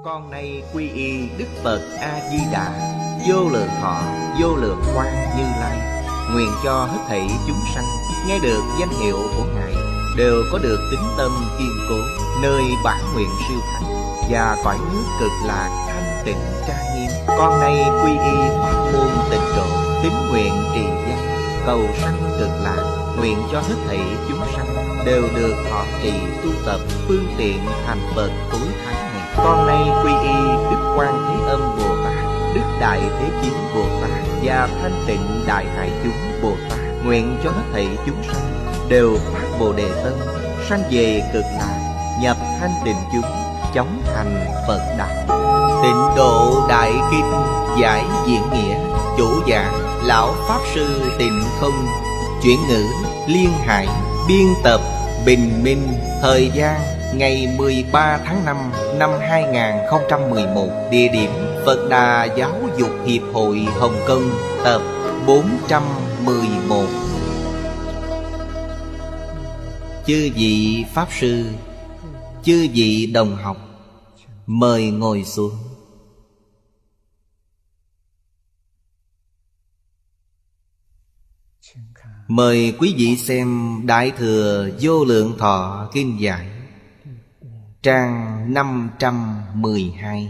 Con nay quy y Đức Phật A-di-đà, vô lượng thọ, vô lượng quang Như Lai. Nguyện cho hết thảy chúng sanh nghe được danh hiệu của Ngài đều có được tín tâm kiên cố, nơi bản nguyện siêu thắng và cõi nước cực lạc thanh tịnh trang nghiêm. Con nay quy y pháp môn tịnh độ, tín nguyện trì danh, cầu sanh cực lạc. Nguyện cho hết thảy chúng sanh đều được thọ trì tu tập phương tiện thành Phật tối thắng này. Con nay quy y Đức Quan Thế Âm Bồ Tát, Đức Đại Thế Chí Bồ Tát và Thanh Tịnh Đại Hải Chúng Bồ Tát. Nguyện cho hết thảy chúng sanh đều phát Bồ Đề tâm, sanh về cực lạc, nhập thanh tịnh chúng, chóng thành Phật đạo. Tịnh Độ Đại Kinh giải diễn nghĩa. Chủ giảng Lão Pháp Sư Tịnh Không. Chuyển ngữ Liên Hải. Biên tập Bình Minh. Thời gian ngày 13 tháng 5 năm 2011. Địa điểm Phật Đà Giáo dục Hiệp hội Hồng Kông. Tập 411. Chư vị Pháp Sư, chư vị đồng học, mời ngồi xuống. Mời quý vị xem Đại Thừa Vô Lượng Thọ Kinh Giải, trang 512.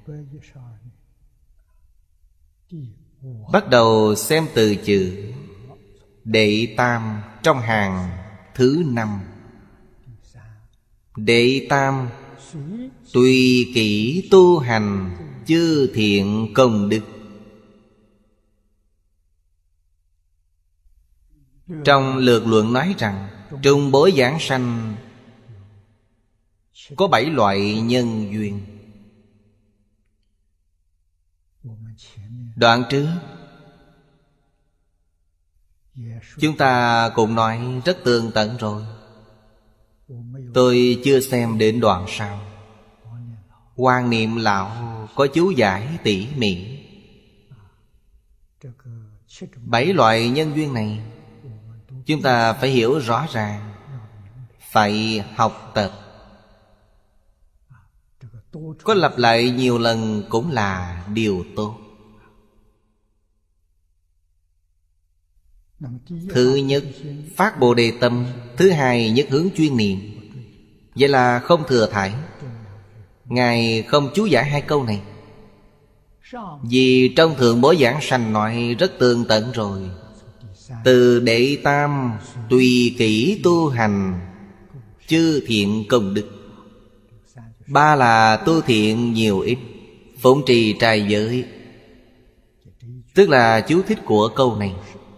Bắt đầu xem từ chữ Đệ Tam trong hàng thứ 5. Đệ Tam: tùy kỷ tu hành, chư thiện công đức. Trong lược luận nói rằng trung bối giảng sanh có 7 loại nhân duyên. Đoạn trước chúng ta cũng nói rất tường tận rồi. Tôi chưa xem đến đoạn sau. Quan Niệm Lão có chú giải tỉ mỉ. 7 loại nhân duyên này chúng ta phải hiểu rõ ràng, phải học tập. Có lặp lại nhiều lần cũng là điều tốt. Thứ nhất, phát Bồ Đề tâm. Thứ hai, nhất hướng chuyên niệm. Vậy là không thừa thải. Ngài không chú giải 2 câu này, vì trong Thượng Bối Giảng Sanh nói rất tường tận rồi. Từ Đệ Tam tùy kỷ tu hành, chư thiện công đức. 3 là tu thiện nhiều ít, phụng trì trai giới. Tức là chú thích của câu này.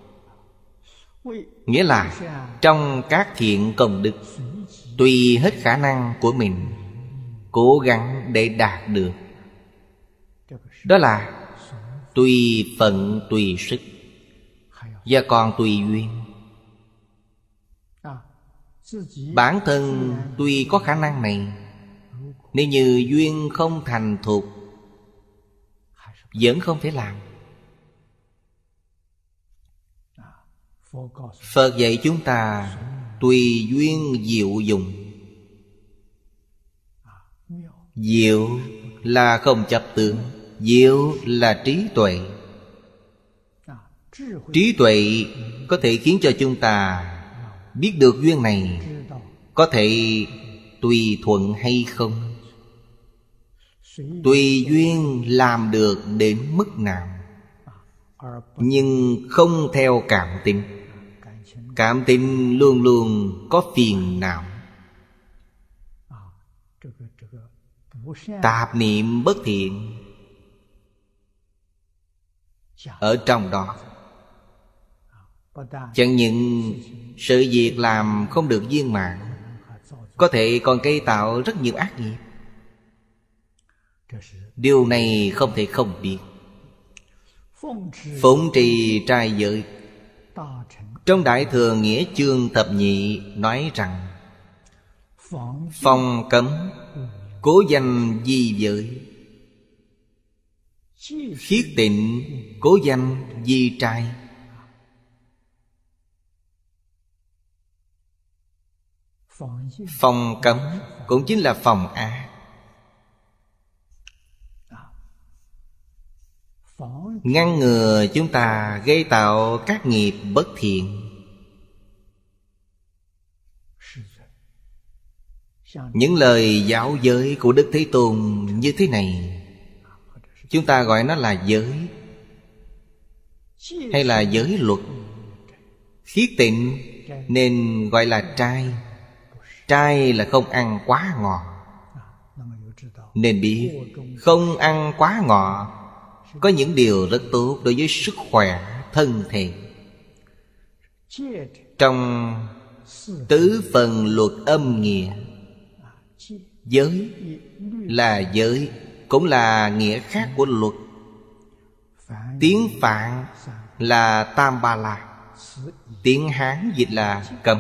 Nghĩa là trong các thiện công đức, tùy hết khả năng của mình, cố gắng để đạt được. Đó là tùy phận tùy sức, và còn tùy duyên. Bản thân tuy có khả năng này, nếu như duyên không thành thục, vẫn không thể làm. Phật dạy chúng ta tùy duyên diệu dụng. Diệu là không chấp tướng, diệu là trí tuệ. Trí tuệ có thể khiến cho chúng ta biết được duyên này có thể tùy thuận hay không, tùy duyên làm được đến mức nào, nhưng không theo cảm tính. Cảm tính luôn luôn có phiền não, tạp niệm bất thiện ở trong đó. Chẳng những sự việc làm không được viên mãn, có thể còn gây tạo rất nhiều ác nghiệp. Điều này không thể không biết. Phụng trì trai giới. Trong Đại Thừa Nghĩa chương thập nhị nói rằng phòng cấm, cố danh di giới. Khiết tịnh, cố danh di trai. Phòng cấm cũng chính là phòng ác. ngăn ngừa chúng ta gây tạo các nghiệp bất thiện. Những lời giáo giới của Đức Thế Tôn như thế này, chúng ta gọi nó là giới, hay là giới luật. Khiết tịnh nên gọi là trai. Trai là không ăn quá ngọt. Nên biết không ăn quá ngọt có những điều rất tốt đối với sức khỏe, thân thể. Trong tứ phần luật âm nghĩa, giới là giới, cũng là nghĩa khác của luật. Tiếng Phạn là Tam Ba La, tiếng Hán dịch là cấm.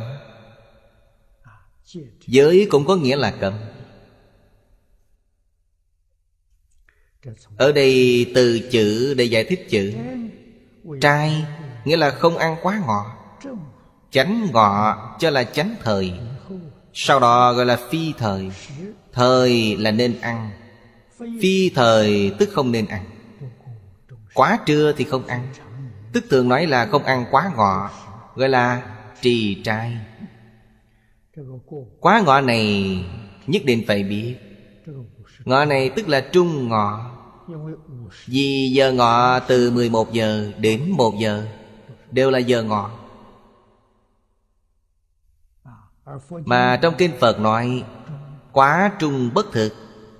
Giới cũng có nghĩa là cấm. Ở đây từ chữ để giải thích chữ trai, nghĩa là không ăn quá ngọt. Chánh ngọ cho là chánh thời, sau đó gọi là phi thời. Thời là nên ăn, phi thời tức không nên ăn. Quá trưa thì không ăn, tức thường nói là không ăn quá ngọ, gọi là trì trai. Quá ngọ này nhất định phải biết. Ngọ này tức là trung ngọ. Vì giờ ngọ từ 11 giờ đến 1 giờ đều là giờ ngọ. Mà trong kinh Phật nói quá trung bất thực,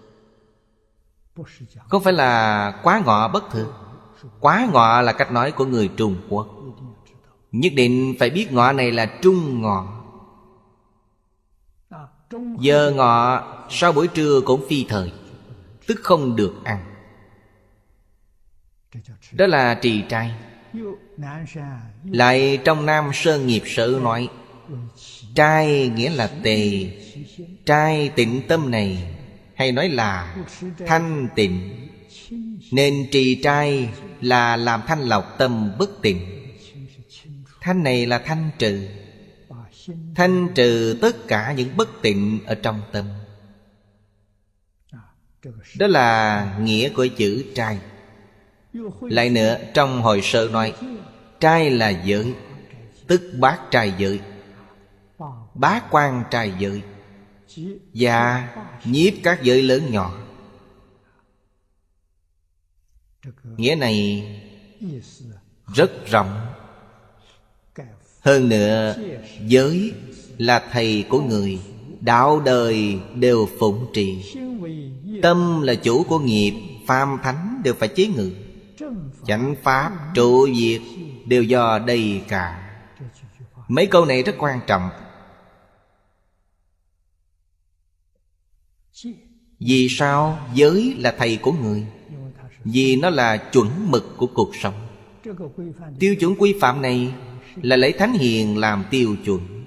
không phải là quá ngọ bất thực. Quá ngọ là cách nói của người Trung Quốc. Nhất định phải biết ngọ này là trung ngọ. Giờ ngọ sau buổi trưa cũng phi thời, tức không được ăn. Đó là trì trai. Lại trong Nam Sơn Nghiệp Sử nói trai nghĩa là tề. Trai tịnh tâm này hay nói là thanh tịnh. Nên trì trai là làm thanh lọc tâm bất tịnh. Thanh này là thanh trừ, thanh trừ tất cả những bất tịnh ở trong tâm. Đó là nghĩa của chữ trai. Lại nữa trong Hội Sơ nói trai là giới, tức bát trai giới, bát quan trai giới, và nhiếp các giới lớn nhỏ. Nghĩa này rất rộng. Hơn nữa giới là thầy của người, đạo đời đều phụng trì. Tâm là chủ của nghiệp, phàm thánh đều phải chế ngự. Chánh pháp trụ diệt đều do đây cả. Mấy câu này rất quan trọng. Vì sao giới là thầy của người? Vì nó là chuẩn mực của cuộc sống. Tiêu chuẩn quy phạm này là lấy thánh hiền làm tiêu chuẩn.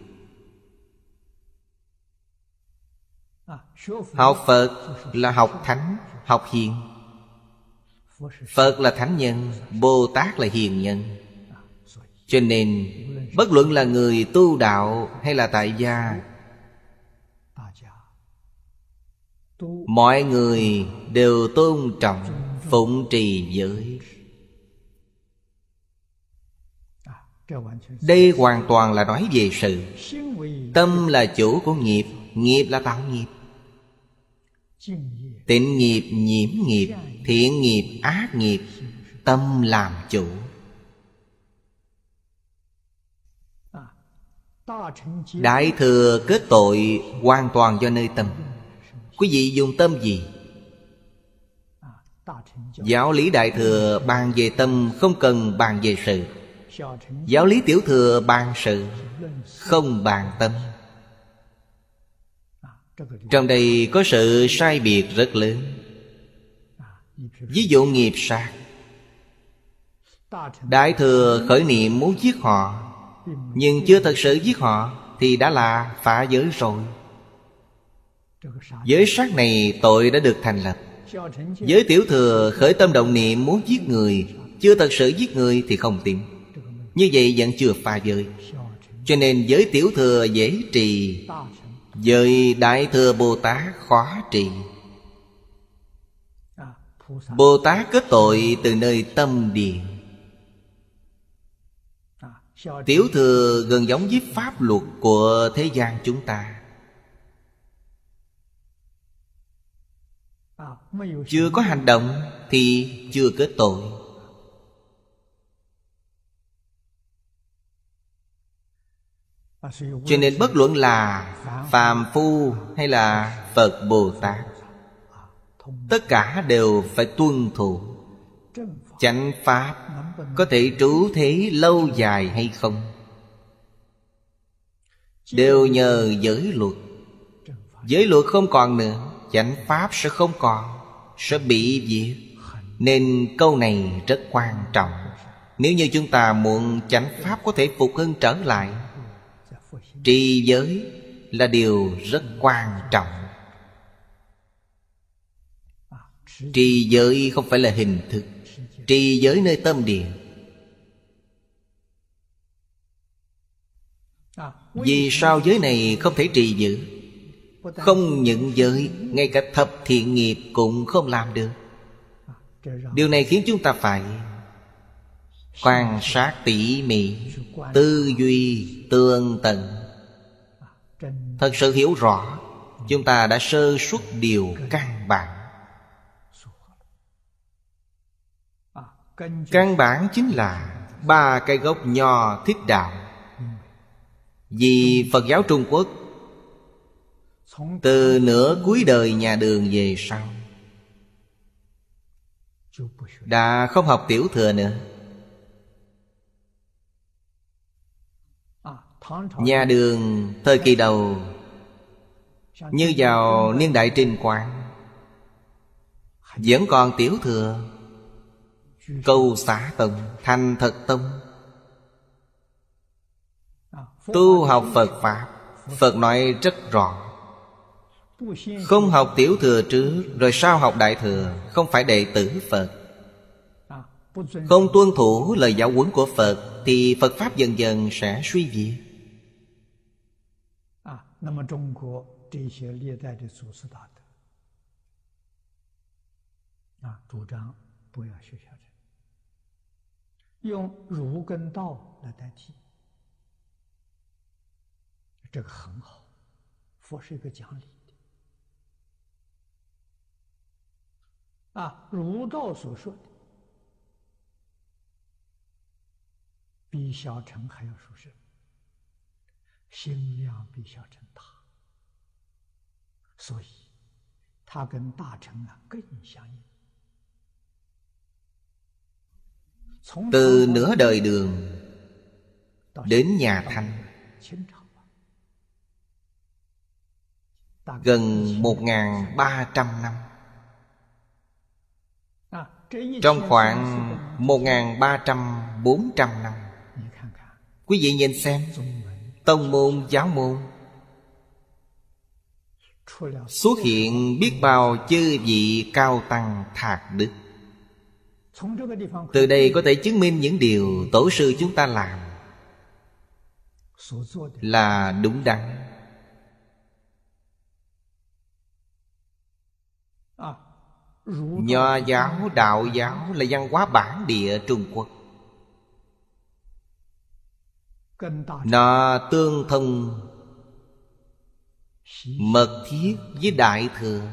Học Phật là học thánh, học hiền. Phật là thánh nhân, Bồ Tát là hiền nhân. Cho nên bất luận là người tu đạo hay là tại gia, mọi người đều tôn trọng, phụng trì giới. Đây hoàn toàn là nói về sự. Tâm là chủ của nghiệp, nghiệp là tạo nghiệp. Tịnh nghiệp, nhiễm nghiệp, thiện nghiệp, ác nghiệp, tâm làm chủ. Đại thừa kết tội hoàn toàn do nơi tâm. Quý vị dùng tâm gì? Giáo lý Đại thừa bàn về tâm, không cần bàn về sự. Giáo lý Tiểu thừa bàn sự, không bàn tâm. Trong đây có sự sai biệt rất lớn. Ví dụ nghiệp sát, Đại thừa khởi niệm muốn giết họ, nhưng chưa thật sự giết họ thì đã là phá giới rồi. Giới sát này tội đã được thành lập. Giới Tiểu thừa khởi tâm động niệm muốn giết người, chưa thật sự giết người thì không tính. Như vậy vẫn chưa phá giới. Cho nên giới Tiểu thừa dễ trì, giới Đại thừa Bồ Tát khó trì. Bồ Tát kết tội từ nơi tâm địa. Tiểu thừa gần giống với pháp luật của thế gian chúng ta. Chưa có hành động thì chưa kết tội. Cho nên bất luận là phàm phu hay là Phật Bồ Tát, tất cả đều phải tuân thủ. Chánh pháp có thể trú thế lâu dài hay không, đều nhờ giới luật. Giới luật không còn nữa, chánh pháp sẽ không còn, sẽ bị diệt. Nên câu này rất quan trọng. Nếu như chúng ta muốn chánh pháp có thể phục hưng trở lại, trì giới là điều rất quan trọng. Trì giới không phải là hình thức, trì giới nơi tâm địa. Vì sao giới này không thể trì giữ? Không những giới, ngay cả thập thiện nghiệp cũng không làm được. Điều này khiến chúng ta phải quan sát tỉ mỉ, tư duy tường tận. Thật sự hiểu rõ, chúng ta đã sơ suất điều căn bản. Căn bản chính là ba cái gốc nho thích đạo. Vì Phật giáo Trung Quốc từ nửa cuối đời nhà Đường về sau đã không học tiểu thừa nữa. Nhà Đường thời kỳ đầu, như vào niên đại Trinh Quang, vẫn còn tiểu thừa. Câu xá tông, thành thật tông, tu học Phật Pháp. Phật nói rất rõ, không học tiểu thừa trước rồi sao học đại thừa, không phải đệ tử Phật. Không tuân thủ lời giáo huấn của Phật thì Phật Pháp dần dần sẽ suy diệt. Từ nửa đời Đường đến nhà Thanh, gần 1300 năm. Trong khoảng 1300-400 năm, quý vị nhìn xem, tông môn, giáo môn xuất hiện biết bao chư vị cao tăng thạc đức. Từ đây có thể chứng minh những điều tổ sư chúng ta làm là đúng đắn. Nho giáo, đạo giáo là văn hóa bản địa Trung Quốc. Nó tương thông mật thiết với đại thừa.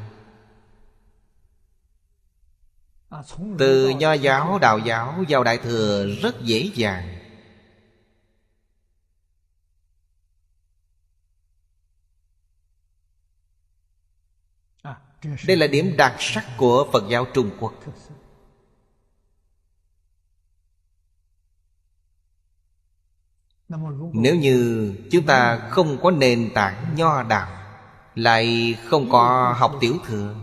Từ nho giáo, đạo giáo vào đại thừa rất dễ dàng. Đây là điểm đặc sắc của Phật giáo Trung Quốc. Nếu như chúng ta không có nền tảng nho đạo, lại không có học tiểu thừa,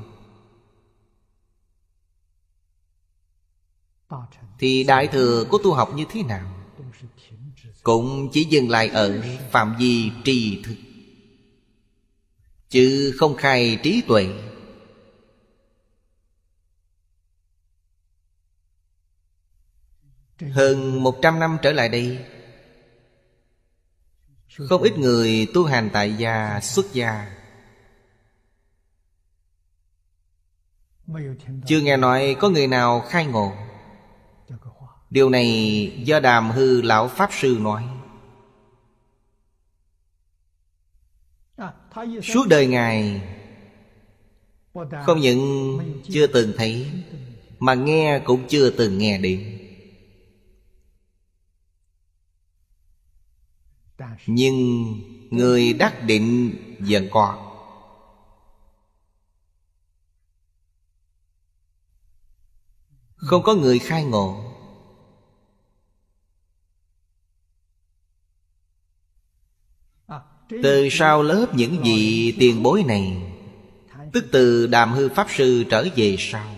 thì đại thừa có tu học như thế nào? Cũng chỉ dừng lại ở phạm vi tri thức, chứ không khai trí tuệ. Hơn 100 năm trở lại đây, không ít người tu hành tại gia, xuất gia chưa nghe nói có người nào khai ngộ. Điều này do Đàm Hư Lão Pháp Sư nói. Suốt đời Ngài không những chưa từng thấy, mà nghe cũng chưa từng nghe đến. Nhưng người đắc định vẫn có. Không có người khai ngộ. Từ sau lớp những vị tiền bối này, tức từ Đàm Hư Pháp Sư trở về sau,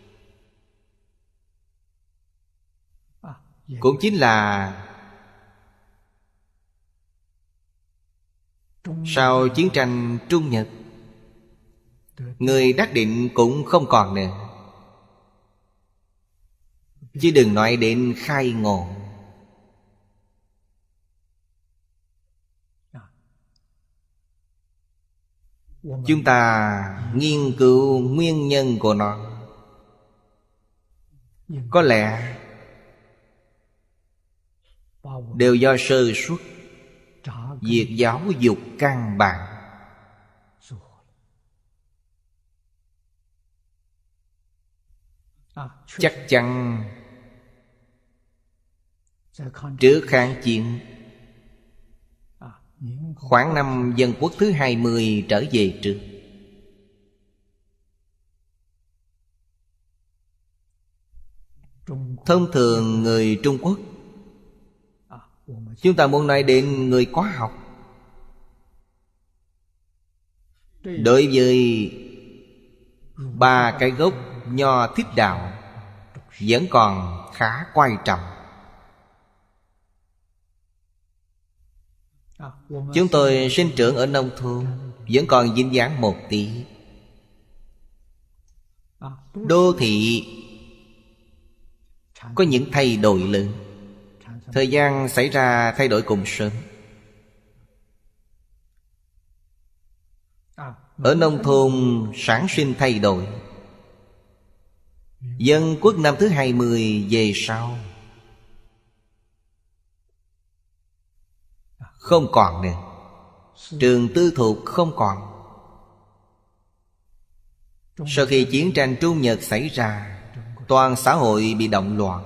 cũng chính là sau chiến tranh Trung Nhật, người đắc định cũng không còn nữa, chứ đừng nói đến khai ngộ. Chúng ta nghiên cứu nguyên nhân của nó, có lẽ đều do sơ suất việc giáo dục căn bản. Chắc chắn trước kháng chiến, khoảng năm Dân Quốc thứ 20 trở về trước, thông thường người Trung Quốc, chúng ta muốn nói đến người có học, đối với ba cái gốc Nho Thích Đạo vẫn còn khá quan trọng. Chúng tôi sinh trưởng ở nông thôn, vẫn còn dính dáng một tí. Đô thị có những thay đổi lớn, thời gian xảy ra thay đổi cũng sớm. Ở nông thôn sản sinh thay đổi. Dân Quốc năm thứ 20 về sau không còn nữa. Trường tư thục không còn. Sau khi chiến tranh Trung Nhật xảy ra, toàn xã hội bị động loạn.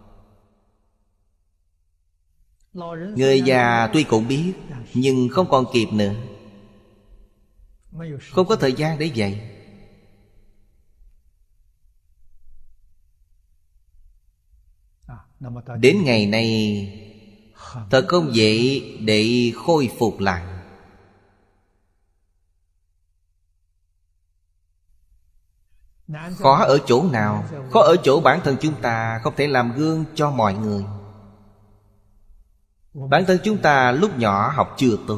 Người già tuy cũng biết, nhưng không còn kịp nữa, không có thời gian để dạy. Đến ngày nay thật không dễ để khôi phục lại. Khó ở chỗ nào? Khó ở chỗ bản thân chúng ta không thể làm gương cho mọi người. Bản thân chúng ta lúc nhỏ học chưa tốt,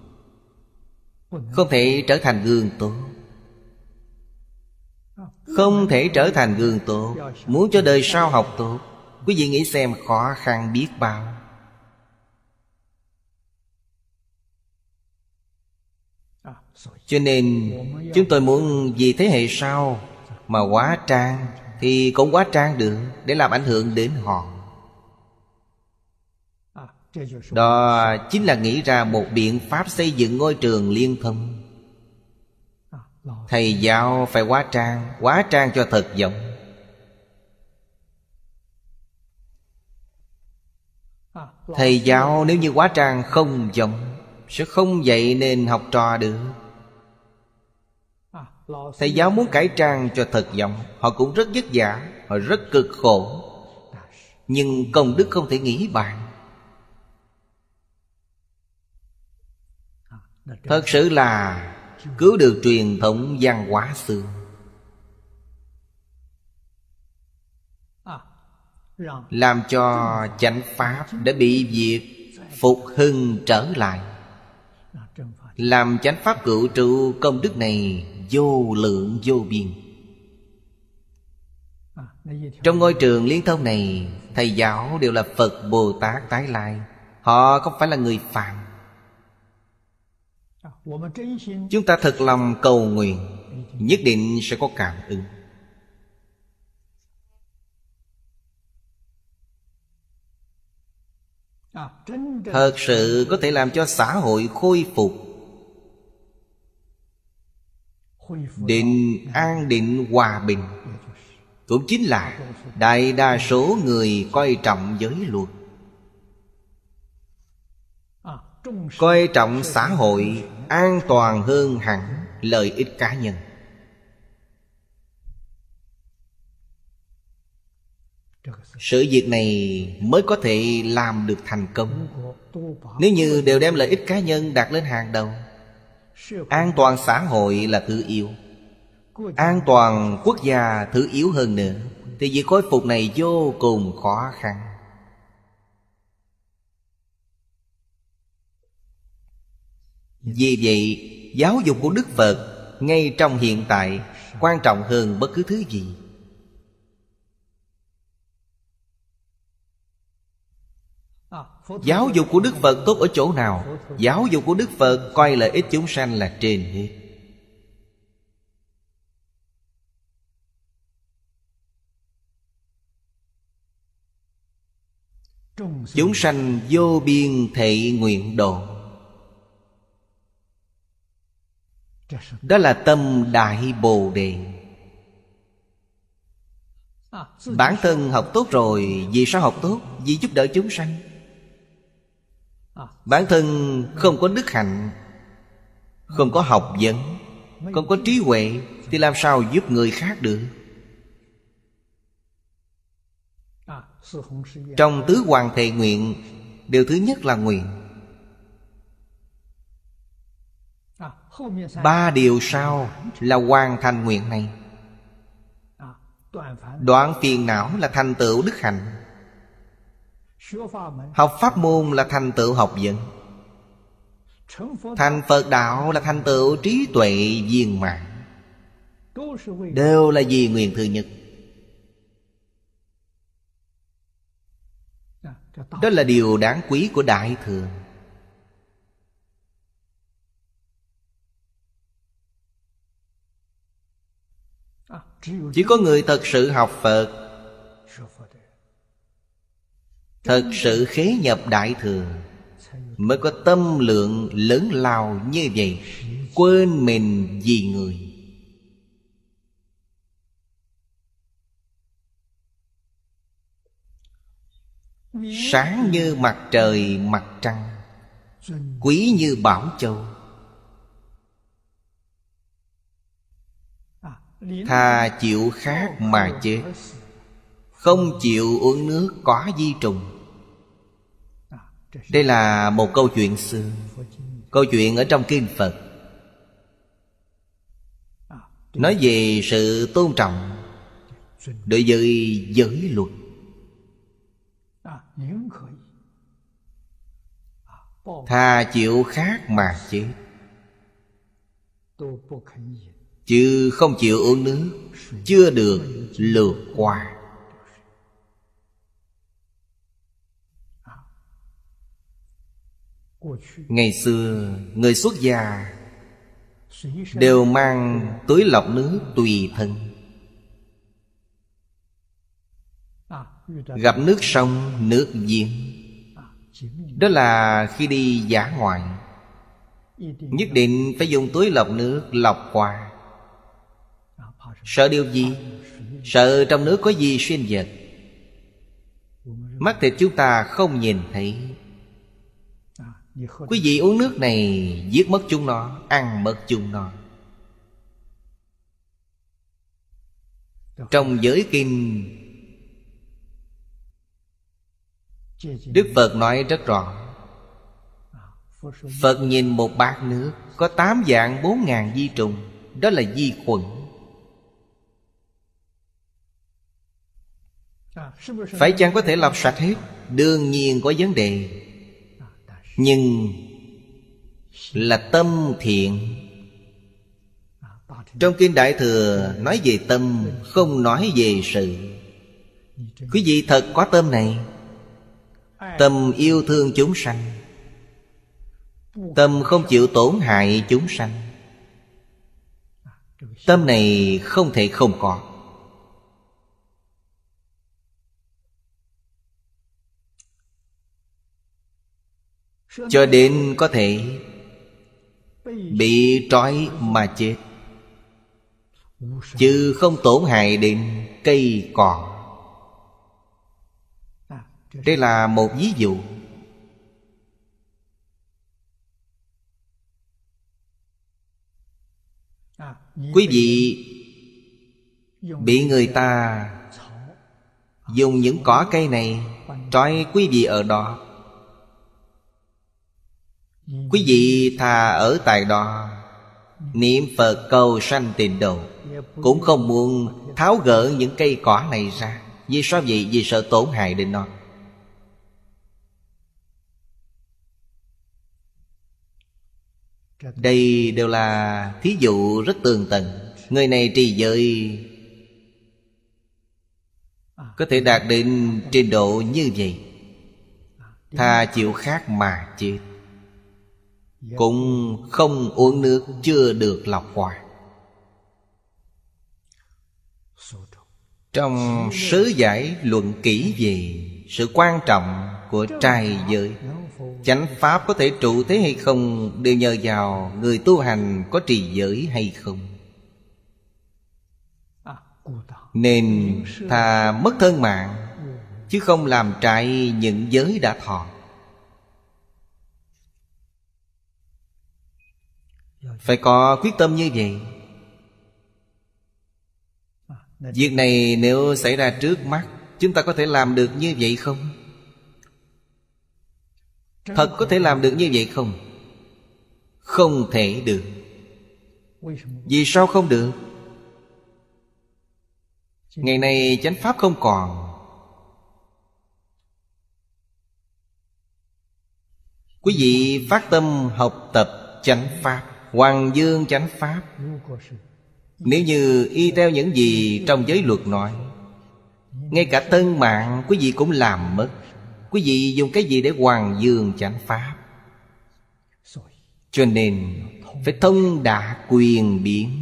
không thể trở thành gương tốt. Không thể trở thành gương tốt, muốn cho đời sau học tốt, quý vị nghĩ xem khó khăn biết bao. Cho nên chúng tôi muốn vì thế hệ sau mà hóa trang thì cũng hóa trang được, để làm ảnh hưởng đến họ. Đó chính là nghĩ ra một biện pháp xây dựng ngôi trường liên thông. Thầy giáo phải hóa trang cho thật giống. Thầy giáo nếu như hóa trang không giống, sẽ không dạy nên học trò được. Thầy giáo muốn cải trang cho thật giống, họ cũng rất vất vả, họ rất cực khổ, nhưng công đức không thể nghĩ bàn. Thật sự là cứu được truyền thống văn hóa xưa, làm cho chánh pháp đã bị diệt, phục hưng trở lại. Làm chánh pháp cựu trụ, công đức này vô lượng vô biên. Trong ngôi trường liên thông này, thầy giáo đều là Phật Bồ Tát tái lai, họ không phải là người phàm. Chúng ta thật lòng cầu nguyện, nhất định sẽ có cảm ứng. thật sự có thể làm cho xã hội khôi phục định an định hòa bình, cũng chính là đại đa số người coi trọng giới luật, coi trọng xã hội an toàn hơn hẳn lợi ích cá nhân. Sự việc này mới có thể làm được thành công. Nếu như đều đem lợi ích cá nhân đặt lên hàng đầu, an toàn xã hội là thứ yếu, an toàn quốc gia thứ yếu hơn nữa, thì việc khôi phục này vô cùng khó khăn. Vì vậy, giáo dục của Đức Phật ngay trong hiện tại quan trọng hơn bất cứ thứ gì. Giáo dục của Đức Phật tốt ở chỗ nào? Giáo dục của Đức Phật coi lợi ích chúng sanh là trên hết. Chúng sanh vô biên thệ nguyện độ, đó là tâm Đại Bồ Đề. Bản thân học tốt rồi, vì sao học tốt? Vì giúp đỡ chúng sanh. Bản thân không có đức hạnh, không có học vấn, không có trí huệ, thì làm sao giúp người khác được? Trong tứ hoàng thệ nguyện, điều thứ nhất là nguyện. 3 điều sau là hoàn thành nguyện này. Đoạn phiền não là thành tựu đức hạnh, học pháp môn là thành tựu học vấn, thành Phật đạo là thành tựu trí tuệ viên mãn, đều là vì nguyện thứ nhất. Đó là điều đáng quý của Đại Thừa. Chỉ có người thật sự học Phật, thật sự khế nhập Đại Thừa, mới có tâm lượng lớn lao như vậy, quên mình vì người. Sáng như mặt trời mặt trăng, quý như bảo châu. Thà chịu khát mà chết, không chịu uống nước có vi trùng. Đây là một câu chuyện xưa, câu chuyện ở trong kinh Phật, nói về sự tôn trọng đối với giới luật. Thà chịu khát mà chết, chứ không chịu uống nước, chưa được lượt qua. Ngày xưa người xuất gia đều mang túi lọc nước tùy thân. Gặp nước sông, nước giếng, đó là khi đi dã ngoại, nhất định phải dùng túi lọc nước lọc qua. Sợ điều gì? Sợ trong nước có vi sinh vật, mắt thịt chúng ta không nhìn thấy. Quý vị uống nước này, giết mất chúng nó, ăn mất chúng nó. Trong giới kinh, Đức Phật nói rất rõ. Phật nhìn một bát nước có 8 vạn 4 ngàn vi trùng, đó là vi khuẩn. Phải chăng có thể lọc sạch hết? Đương nhiên có vấn đề, nhưng là tâm thiện. Trong kinh Đại Thừa nói về tâm, không nói về sự. Quý vị thật có tâm này, tâm yêu thương chúng sanh, tâm không chịu tổn hại chúng sanh, tâm này không thể không có. cho đến có thể bị trói mà chết, chứ không tổn hại đến cây cỏ. Đây là một ví dụ. Quý vị bị người ta dùng những cỏ cây này trói quý vị ở đó, quý vị thà ở tại đó niệm Phật cầu sanh tịnh độ, cũng không muốn tháo gỡ những cây cỏ này ra. Vì sao vậy? Vì sợ tổn hại đến nó. Đây đều là thí dụ rất tường tận. Người này trì giới có thể đạt đến trình độ như vậy, thà chịu khát mà chết, cũng không uống nước chưa được lọc qua. Trong sớ giải luận kỹ về sự quan trọng của trai giới, chánh pháp có thể trụ thế hay không đều nhờ vào người tu hành có trì giới hay không. Nên thà mất thân mạng, chứ không làm trái những giới đã thọ. Phải có quyết tâm như vậy. Việc này nếu xảy ra trước mắt, chúng ta có thể làm được như vậy không? Thật có thể làm được như vậy không? Không thể được. Vì sao không được? Ngày nay chánh pháp không còn. Quý vị phát tâm học tập chánh pháp, Hoàng Dương chánh pháp. Nếu như y theo những gì trong giới luật nói, ngay cả thân mạng quý vị cũng làm mất. Quý vị dùng cái gì để Hoàng Dương chánh pháp? Cho nên phải thông đạt quyền biến.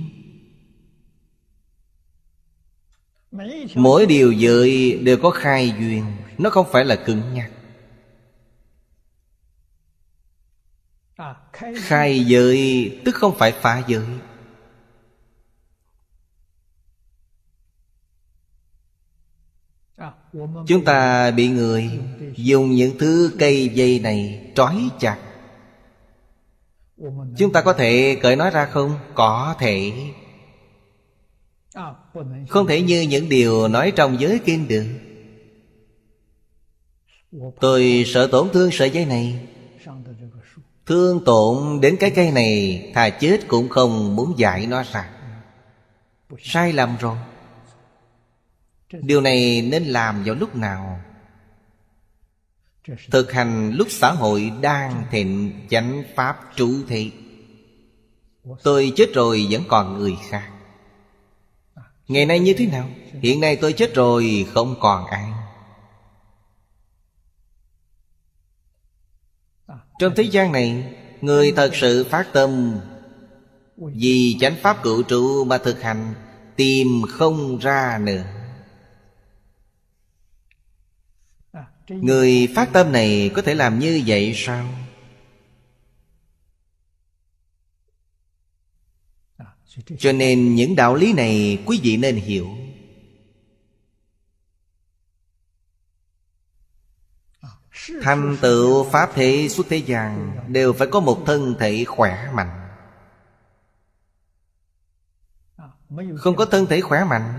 Mỗi điều giới đều có khai duyên, nó không phải là cứng nhắc. Khai giới tức không phải phá giới. Chúng ta bị người dùng những thứ cây dây này trói chặt, chúng ta có thể cởi nó ra không? Có thể. Không thể như những điều nói trong giới kinh được. Tôi sợ tổn thương sợi dây này, thương tổn đến cái cây này, thà chết cũng không muốn giải nó ra. Sai lầm rồi. Điều này nên làm vào lúc nào? Thực hành lúc xã hội đang thịnh chánh pháp trú thị. Tôi chết rồi vẫn còn người khác. Ngày nay như thế nào? Hiện nay tôi chết rồi không còn ai. Trong thế gian này, người thật sự phát tâm vì chánh pháp cựu trụ mà thực hành, tìm không ra nữa. Người phát tâm này có thể làm như vậy sao? Cho nên những đạo lý này quý vị nên hiểu. Thành tựu pháp thế xuất thế gian đều phải có một thân thể khỏe mạnh. Không có thân thể khỏe mạnh,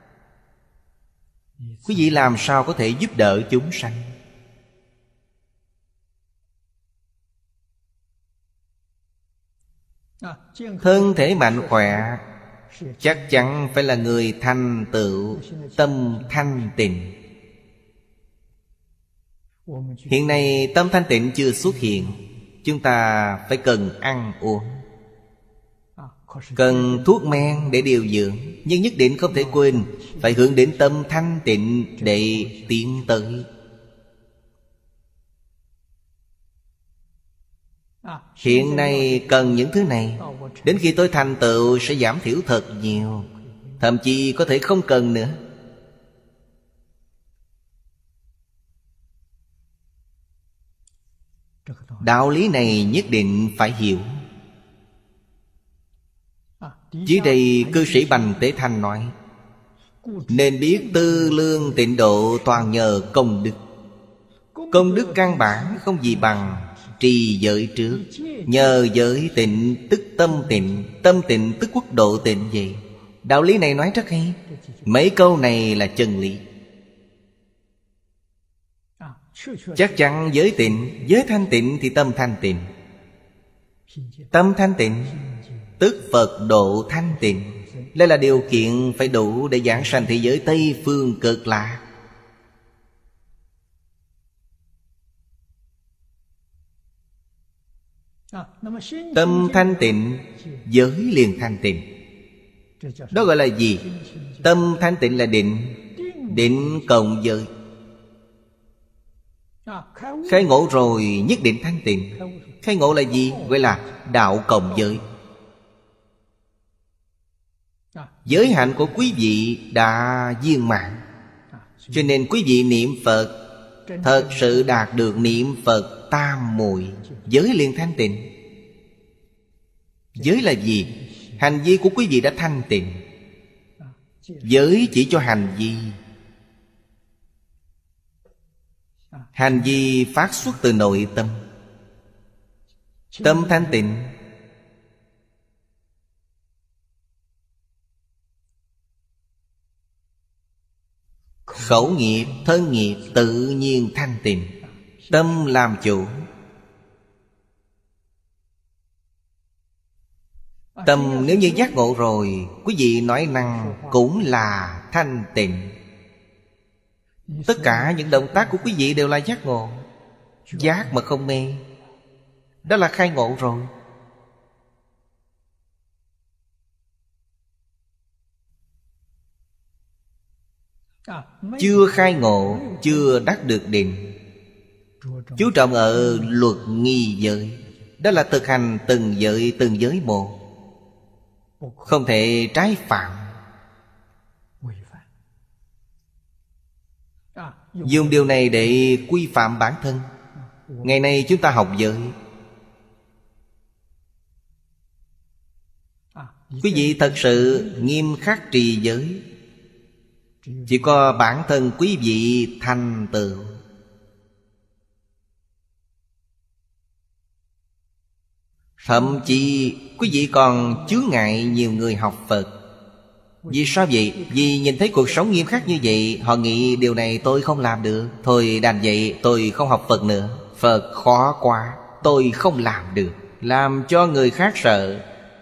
quý vị làm sao có thể giúp đỡ chúng sanh? Thân thể mạnh khỏe chắc chắn phải là người thành tựu tâm thanh tịnh. Hiện nay tâm thanh tịnh chưa xuất hiện, chúng ta phải cần ăn uống, cần thuốc men để điều dưỡng. Nhưng nhất định không thể quên phải hướng đến tâm thanh tịnh để tiến tới. Hiện nay cần những thứ này, đến khi tôi thành tựu sẽ giảm thiểu thật nhiều, thậm chí có thể không cần nữa. Đạo lý này nhất định phải hiểu. Dưới đây cư sĩ Bành Tế Thanh nói: nên biết tư lương tịnh độ toàn nhờ công đức. Công đức căn bản không gì bằng trì giới trước. Nhờ giới tịnh tức tâm tịnh, tâm tịnh tức quốc độ tịnh vậy. Đạo lý này nói rất hay. Mấy câu này là chân lý. Chắc chắn giới tịnh, giới thanh tịnh thì tâm thanh tịnh. Tâm thanh tịnh tức Phật độ thanh tịnh. Đây là điều kiện phải đủ để giảng sanh thế giới Tây Phương Cực Lạc. Tâm thanh tịnh, giới liền thanh tịnh. Đó gọi là gì? Tâm thanh tịnh là định. Định cộng giới. Khai ngộ rồi nhất định thanh tịnh. Khai ngộ là gì? Gọi là đạo cộng giới. Giới hạnh của quý vị đã viên mãn, cho nên quý vị niệm Phật thật sự đạt được niệm Phật tam muội, giới liền thanh tịnh. Giới là gì? Hành vi của quý vị đã thanh tịnh. Giới chỉ cho hành vi. Hành vi phát xuất từ nội tâm. Tâm thanh tịnh, khẩu nghiệp, thân nghiệp tự nhiên thanh tịnh. Tâm làm chủ. Tâm nếu như giác ngộ rồi, quý vị nói năng cũng là thanh tịnh. Tất cả những động tác của quý vị đều là giác ngộ. Giác mà không mê, đó là khai ngộ rồi. Chưa khai ngộ, chưa đắc được định. Chú trọng ở luật nghi giới. Đó là thực hành từng giới một, không thể trái phạm. Dùng điều này để quy phạm bản thân. Ngày nay chúng ta học giới. Quý vị thật sự nghiêm khắc trì giới, chỉ có bản thân quý vị thành tựu. Thậm chí quý vị còn chướng ngại nhiều người học Phật. Vì sao vậy? Vì nhìn thấy cuộc sống nghiêm khắc như vậy, họ nghĩ điều này tôi không làm được. Thôi đành vậy, tôi không học Phật nữa. Phật khó quá, tôi không làm được. Làm cho người khác sợ.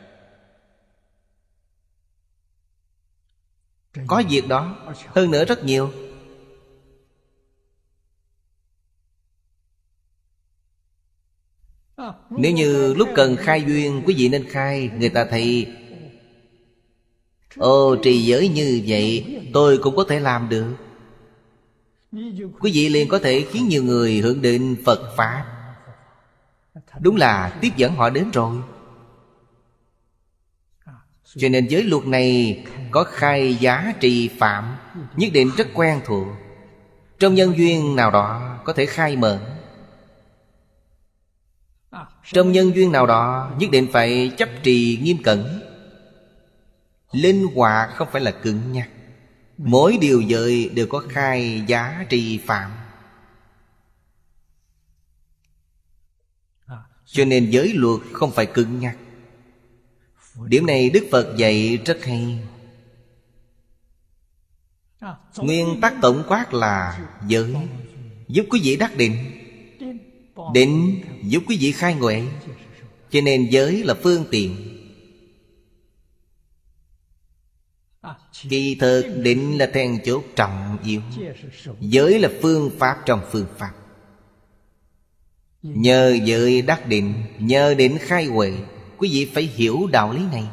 Có việc đó, hơn nữa rất nhiều. Nếu như lúc cần khai duyên, quý vị nên khai. Người ta thấy ồ, trì giới như vậy tôi cũng có thể làm được. Quý vị liền có thể khiến nhiều người hưởng đến Phật Pháp. Đúng là tiếp dẫn họ đến rồi. Cho nên giới luật này có khai giá trì phạm, nhất định rất quen thuộc. Trong nhân duyên nào đó có thể khai mở. Trong nhân duyên nào đó nhất định phải chấp trì nghiêm cẩn. Linh hoạt không phải là cứng nhắc. Mỗi điều giới đều có khai giá trì phạm. Cho nên giới luật không phải cứng nhắc. Điểm này Đức Phật dạy rất hay. Nguyên tắc tổng quát là giới giúp quý vị đắc định, định giúp quý vị khai huệ. Cho nên giới là phương tiện. Kỳ thực định là then chốt trọng yếu. Giới là phương pháp trong phương pháp. Nhờ giới đắc định, nhờ định khai huệ. Quý vị phải hiểu đạo lý này.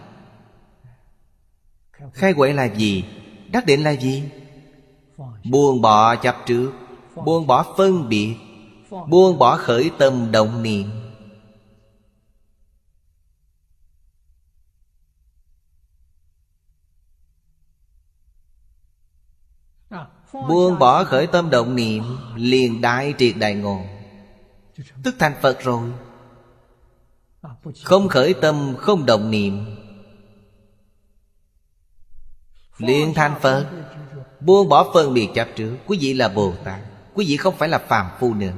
Khai huệ là gì? Đắc định là gì? Buông bỏ chấp trước, buông bỏ phân biệt, buông bỏ khởi tâm động niệm. Buông bỏ khởi tâm động niệm liền đại triệt đại ngộ. tức thành Phật rồi. Không khởi tâm, không động niệm, liền thành Phật. Buông bỏ phân biệt chấp trước. Quý vị là Bồ Tát, quý vị không phải là phàm phu nữa.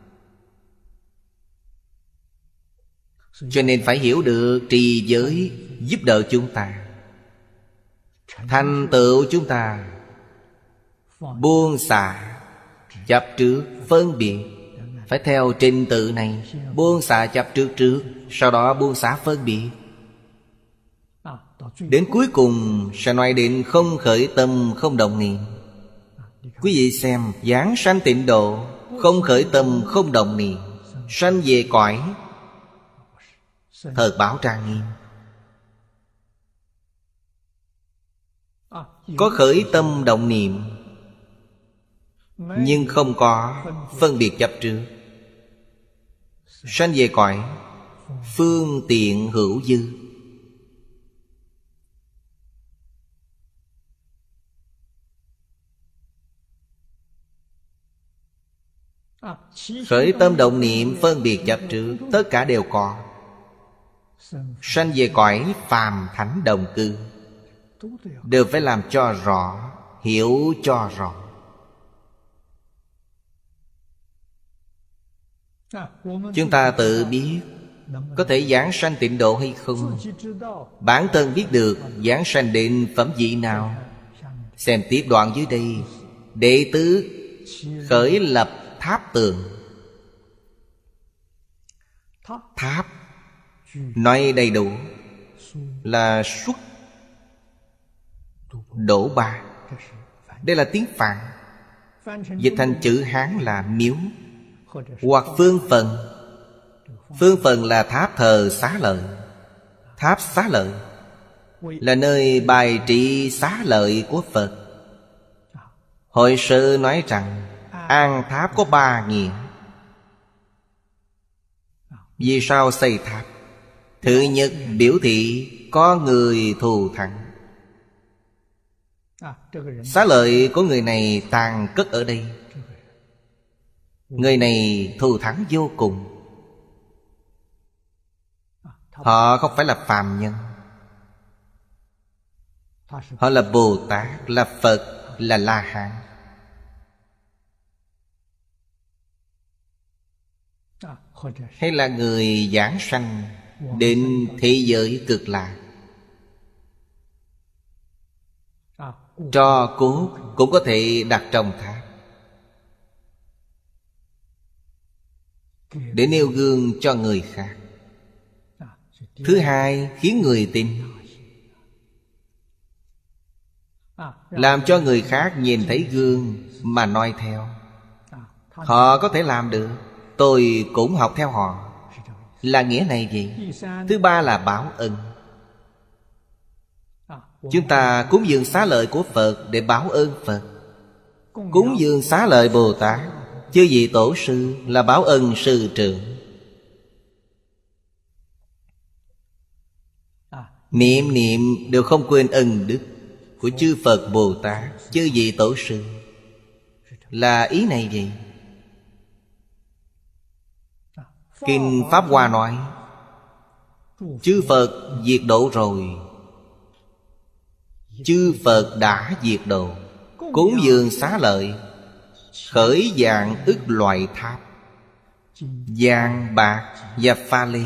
Cho nên phải hiểu được trì giới giúp đỡ chúng ta, thành tựu chúng ta buông xả chấp trước phân biệt. Phải theo trình tự này. Buông xả chấp trước trước, sau đó buông xả phân biệt. Đến cuối cùng sẽ nói đến không khởi tâm, không động niệm. Quý vị xem, giảng sanh tịnh độ, không khởi tâm, không động niệm, sanh về cõi thật bảo trang nghiêm. Có khởi tâm động niệm, nhưng không có phân biệt chấp trước, sanh về cõi phương tiện hữu dư. Khởi tâm động niệm, phân biệt chấp trước, tất cả đều có. Sanh về cõi phàm thánh đồng cư, đều phải làm cho rõ, hiểu cho rõ. Chúng ta tự biết có thể giảng sanh tịnh độ hay không. Bản thân biết được giảng sanh đến phẩm vị nào. Xem tiếp đoạn dưới đây. Đệ tứ khởi lập tháp tường. Tháp nói đầy đủ là xuất đổ ba. Đây là tiếng Phạn, dịch thành chữ Hán là miếu hoặc phương phần. Phương phần là tháp thờ Xá Lợi. Tháp Xá Lợi là nơi bài trị xá lợi của Phật. Hội Sự nói rằng An tháp có 3 nghĩa. Vì sao xây tháp? Thứ nhất, biểu thị có người thù thắng. Xá lợi của người này tàn cất ở đây. Người này thù thắng vô cùng. Họ không phải là phàm nhân. Họ là Bồ Tát, là Phật, là La Hán. Hay là người giảng sanh đến thế giới cực lạc. Tro cốt cũng có thể đặt trong tháp để nêu gương cho người khác. Thứ hai, khiến người tin, làm cho người khác nhìn thấy gương mà noi theo. Họ có thể làm được, tôi cũng học theo họ, là nghĩa này vậy. Thứ ba là báo ân. Chúng ta cúng dường xá lợi của Phật để báo ơn Phật. Cúng dường xá lợi Bồ Tát, chư vị tổ sư là báo ân sư trưởng. Niệm niệm đều không quên ân đức của chư Phật Bồ Tát, chư vị tổ sư, là ý này vậy. Kinh Pháp Hoa nói chư Phật diệt độ rồi, chư Phật đã diệt độ. Cúng dường xá lợi, khởi dạng ức loại tháp, vàng, bạc và pha lê.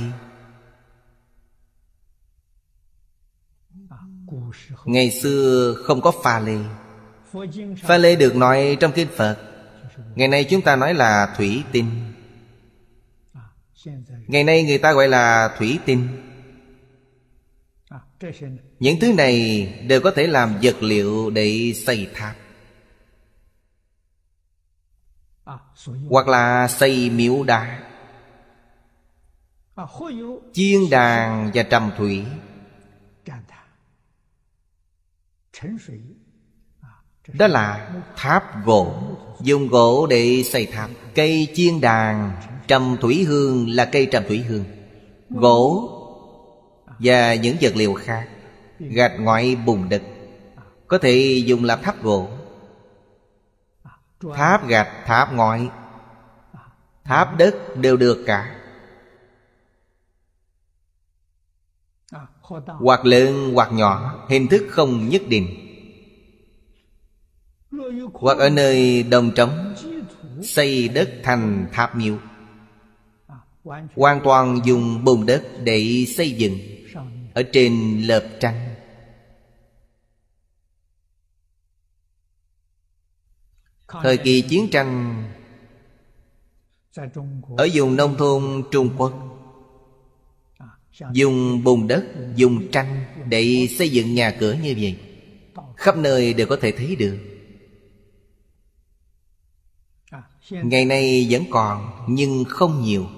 Ngày xưa không có pha lê. Pha lê được nói trong kinh Phật. Ngày nay chúng ta nói là thủy tinh. Ngày nay người ta gọi là thủy tinh. Những thứ này đều có thể làm vật liệu để xây tháp, hoặc là xây miếu đá. Chiên đàn và trầm thủy. Đó là tháp gỗ, dùng gỗ để xây tháp. Cây chiên đàn, trầm thủy hương là cây trầm thủy hương. Gỗ và những vật liệu khác, gạch ngoại bùn đất, có thể dùng làm tháp gỗ, tháp gạch, tháp ngói. tháp đất đều được cả. Hoặc lớn hoặc nhỏ, hình thức không nhất định. Hoặc ở nơi đồng trống xây đất thành tháp miếu, hoàn toàn dùng bùn đất để xây dựng, ở trên lợp tranh. Thời kỳ chiến tranh, ở vùng nông thôn Trung Quốc, dùng bùn đất, dùng tranh để xây dựng nhà cửa như vậy, khắp nơi đều có thể thấy được. Ngày nay vẫn còn, nhưng không nhiều.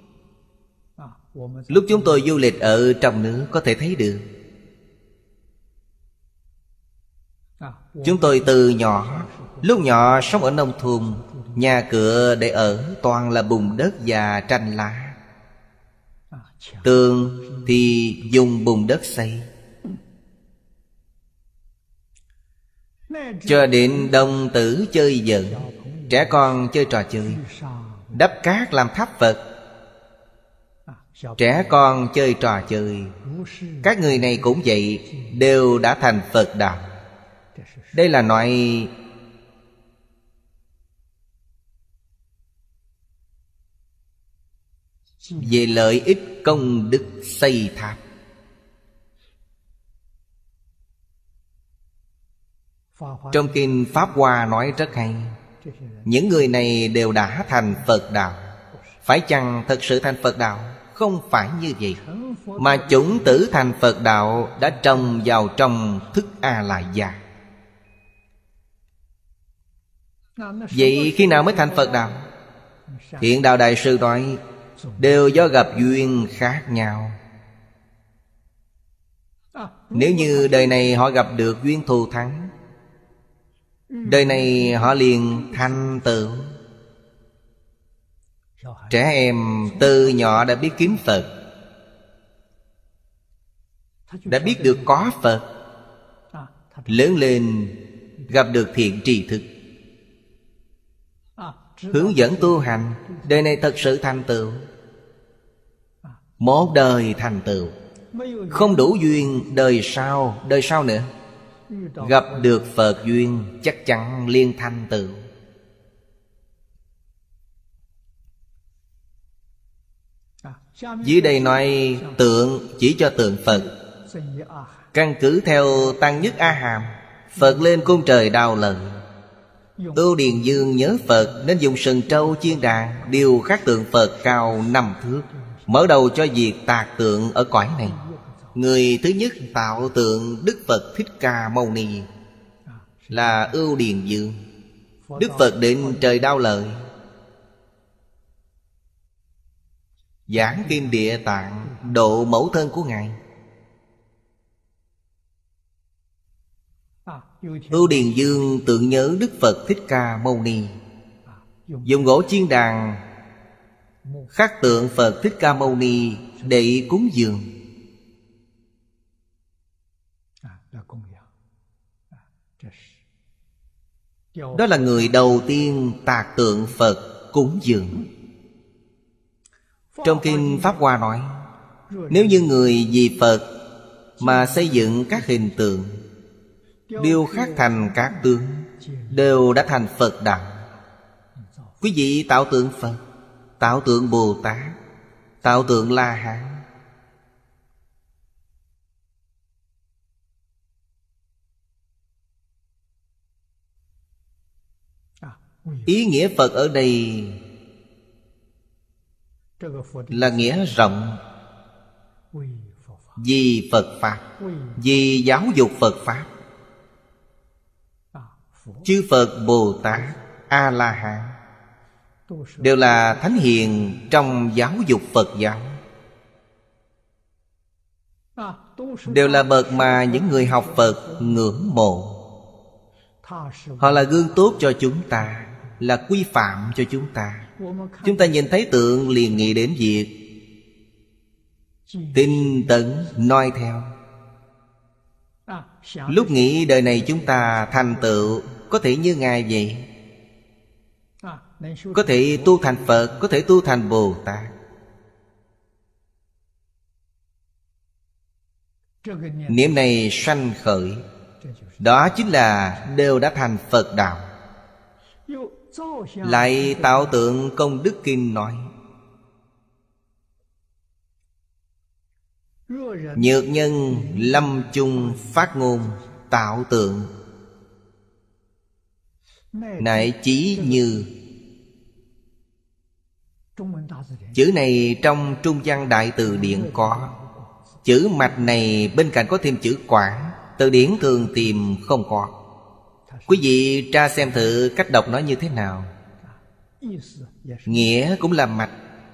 Lúc chúng tôi du lịch ở trong nước có thể thấy được. Chúng tôi từ nhỏ, lúc nhỏ sống ở nông thôn, nhà cửa để ở toàn là bùn đất và tranh lá. Tường thì dùng bùn đất xây. Cho đến đồng tử chơi giỡn, trẻ con chơi trò chơi, đắp cát làm tháp Phật. Trẻ con chơi trò chơi, các người này cũng vậy, đều đã thành Phật đạo. Đây là nói về lợi ích công đức xây tháp. Trong kinh Pháp Hoa nói rất hay, những người này đều đã thành Phật đạo. Phải chăng thật sự thành Phật đạo? Không phải như vậy. Mà chủng tử thành Phật đạo đã trồng vào trong thức A-la gia. Vậy khi nào mới thành Phật đạo? Thiện Đạo Đại Sư nói, đều do gặp duyên khác nhau. Nếu như đời này họ gặp được duyên thù thắng, đời này họ liền thành tựu. Trẻ em từ nhỏ đã biết kiếm Phật, đã biết được có Phật. Lớn lên gặp được thiện tri thức, hướng dẫn tu hành, đời này thật sự thành tựu. Một đời thành tựu. Không đủ duyên, đời sau nữa gặp được Phật duyên, chắc chắn liên thành tựu. Dưới đây nói tượng chỉ cho tượng Phật. Căn cứ theo Tăng Nhất A Hàm, Phật lên cung trời Đao Lợi. Ưu Điền Dương nhớ Phật nên dùng sừng trâu chiên đàn, điêu khắc tượng Phật cao 5 thước, mở đầu cho việc tạc tượng ở cõi này. Người thứ nhất tạo tượng Đức Phật Thích Ca Mâu Ni là Ưu Điền Dương. Đức Phật đến trời Đao Lợi, giảng kinh Địa Tạng, độ mẫu thân của Ngài. Ưu Điền Dương tượng nhớ Đức Phật Thích Ca Mâu Ni, dùng gỗ chiên đàn khắc tượng Phật Thích Ca Mâu Ni để cúng dường. Đó là người đầu tiên tạc tượng Phật cúng dường. Trong kinh Pháp Hoa nói, nếu như người vì Phật mà xây dựng các hình tượng, điêu khắc thành các tướng, đều đã thành Phật đạo. Quý vị tạo tượng Phật, tạo tượng Bồ Tát, tạo tượng La Hán, ý nghĩa Phật ở đây là nghĩa rộng. Vì Phật Pháp, vì giáo dục Phật Pháp. Chư Phật Bồ Tát A-la-hán đều là thánh hiền trong giáo dục Phật giáo, đều là bậc mà những người học Phật ngưỡng mộ. Họ là gương tốt cho chúng ta, là quy phạm cho chúng ta. Chúng ta nhìn thấy tượng liền nghĩ đến việc tinh tấn noi theo. Lúc nghĩ đời này chúng ta thành tựu có thể như Ngài vậy, có thể tu thành Phật, có thể tu thành Bồ Tát. Niệm này sanh khởi, đó chính là đều đã thành Phật đạo. Lại tạo tượng công đức kinh nói: nhược nhân lâm chung phát ngôn tạo tượng, nại chỉ như. Chữ này trong Trung Văn Đại Từ Điển có. Chữ mạch này bên cạnh có thêm chữ Quảng, từ điển thường tìm không có. Quý vị tra xem thử cách đọc nó như thế nào. Nghĩa cũng là mạch,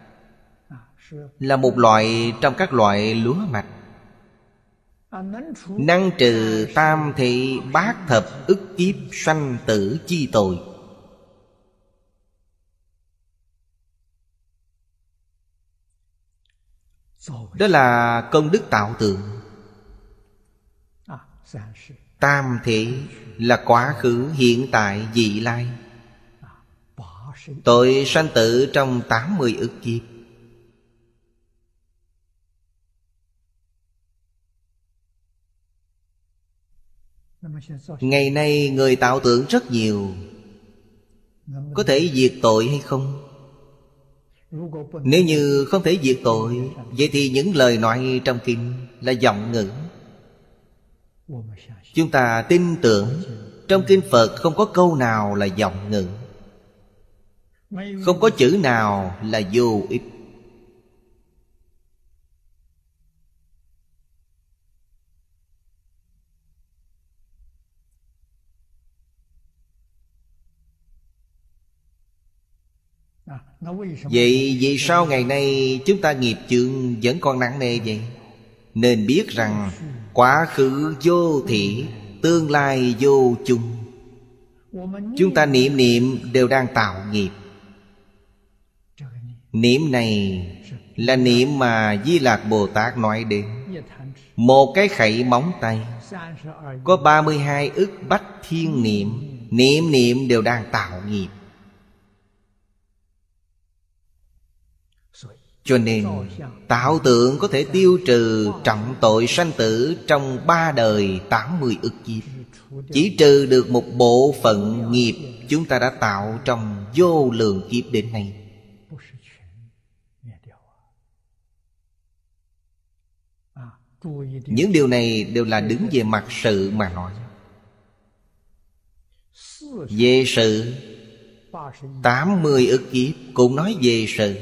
là một loại trong các loại lúa mạch. Năng trừ tam thị bát thập ức kiếp sanh tử chi tội. Đó là công đức tạo tượng. Tam thị là quá khứ, hiện tại, vị lai. Tội sanh tử trong 80 ức kiếp. Ngày nay người tạo tượng rất nhiều. Có thể diệt tội hay không? Nếu như không thể diệt tội, vậy thì những lời nói trong kinh là vọng ngữ. Chúng ta tin tưởng trong kinh Phật không có câu nào là vọng ngữ, không có chữ nào là vô ích. Vậy vì sao ngày nay chúng ta nghiệp chướng vẫn còn nặng nề vậy? Nên biết rằng quá khứ vô thị, tương lai vô chung. Chúng ta niệm niệm đều đang tạo nghiệp. Niệm này là niệm mà Di Lạc Bồ Tát nói đến. Một cái khẩy móng tay có 32 ức bách thiên niệm. Niệm niệm đều đang tạo nghiệp. Cho nên tạo tượng có thể tiêu trừ trọng tội sanh tử trong 3 đời 80 ức kiếp. Chỉ trừ được một bộ phận nghiệp chúng ta đã tạo trong vô lượng kiếp đến nay. Những điều này đều là đứng về mặt sự mà nói. Về sự 80 ức kiếp cũng nói về sự.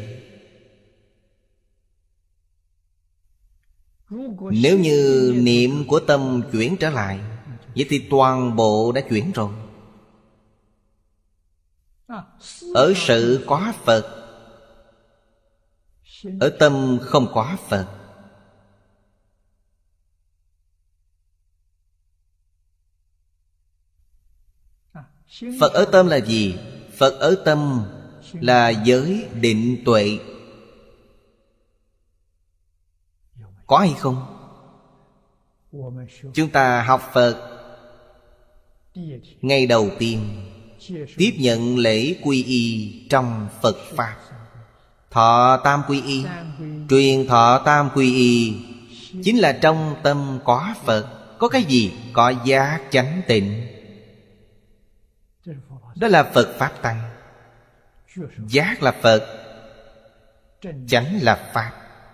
Nếu như niệm của tâm chuyển trở lại, vậy thì toàn bộ đã chuyển rồi. Ở sự có Phật, ở tâm không có Phật. Phật ở tâm là gì? Phật ở tâm là giới định tuệ. Có hay không? Chúng ta học Phật, ngày đầu tiên tiếp nhận lễ quy y trong Phật Pháp. Thọ tam quy y, truyền thọ tam quy y, chính là trong tâm có Phật. Có cái gì? Có giác chánh tịnh. Đó là Phật Pháp Tăng. Giác là Phật, chánh là Pháp,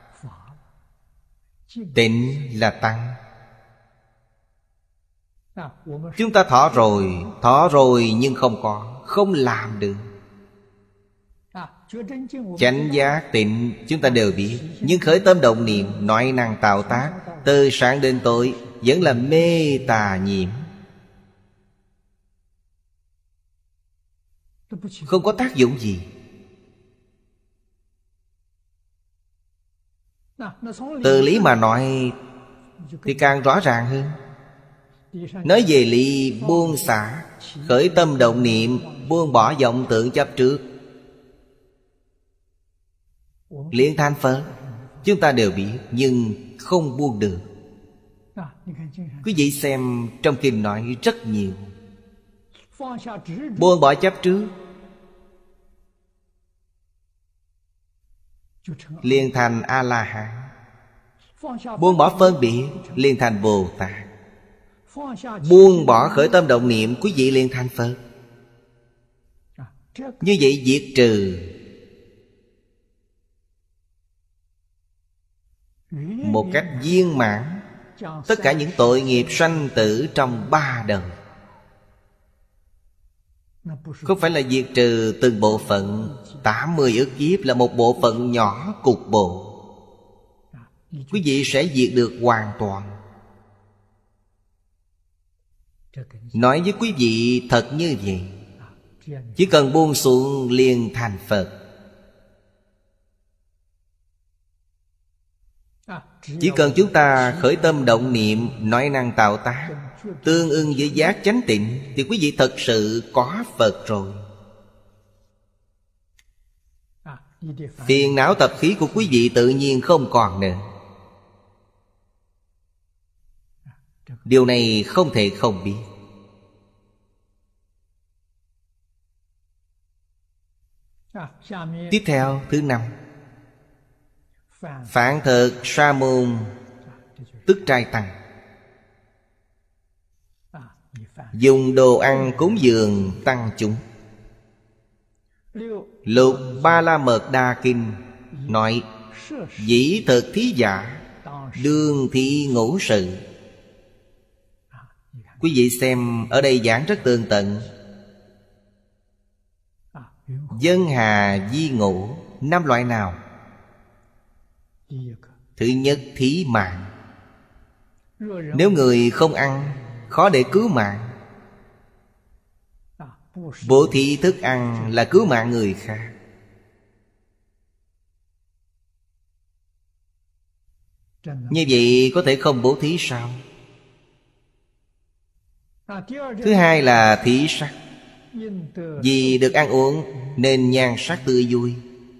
tịnh là Tăng. Chúng ta thọ rồi nhưng không làm được. Chánh giác tịnh chúng ta đều biết, nhưng khởi tâm động niệm, nói năng tạo tác, từ sáng đến tối vẫn là mê tà nhiễm, không có tác dụng gì. Từ lý mà nói thì càng rõ ràng hơn. Nói về lý buông xả, khởi tâm động niệm, buông bỏ vọng tưởng chấp trước, liền thành Phật. Chúng ta đều biết, nhưng không buông được. Quý vị xem trong kinh nói rất nhiều. Buông bỏ chấp trước, liền thành A-la-hán. Buông bỏ phân biệt liền thành Bồ Tát. Buông bỏ khởi tâm động niệm, quý vị liền thành Phật. Như vậy diệt trừ một cách viên mãn tất cả những tội nghiệp sanh tử trong 3 đời. Không phải là diệt trừ từng bộ phận. 80 ức kiếp là một bộ phận nhỏ cục bộ. Quý vị sẽ diệt được hoàn toàn. Nói với quý vị thật như vậy, chỉ cần buông xuống liền thành Phật. Chỉ cần chúng ta khởi tâm động niệm, nói năng tạo tác tương ưng với giác chánh tịnh, thì quý vị thật sự có Phật rồi. Phiền não tập khí của quý vị tự nhiên không còn nữa. Điều này không thể không biết. Tiếp theo thứ 5, Phạn thực sa môn, tức trai tăng. Dùng đồ ăn cúng dường tăng chúng. Lục Ba La Mật Đa Kinh nói: dĩ thực thí giả, đương thị ngũ sự. Quý vị xem ở đây giảng rất tường tận. Dân hà di ngũ 5 loại nào? Thứ nhất, thí mạng. Nếu người không ăn, khó để cứu mạng. Bố thí thức ăn là cứu mạng người khác. Như vậy có thể không bố thí sao? Thứ hai là thí sắc. Vì được ăn uống nên nhan sắc tươi vui.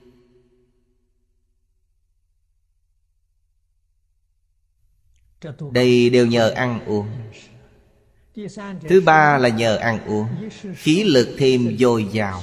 Đây đều nhờ ăn uống. Thứ ba là nhờ ăn uống, khí lực thêm dồi dào.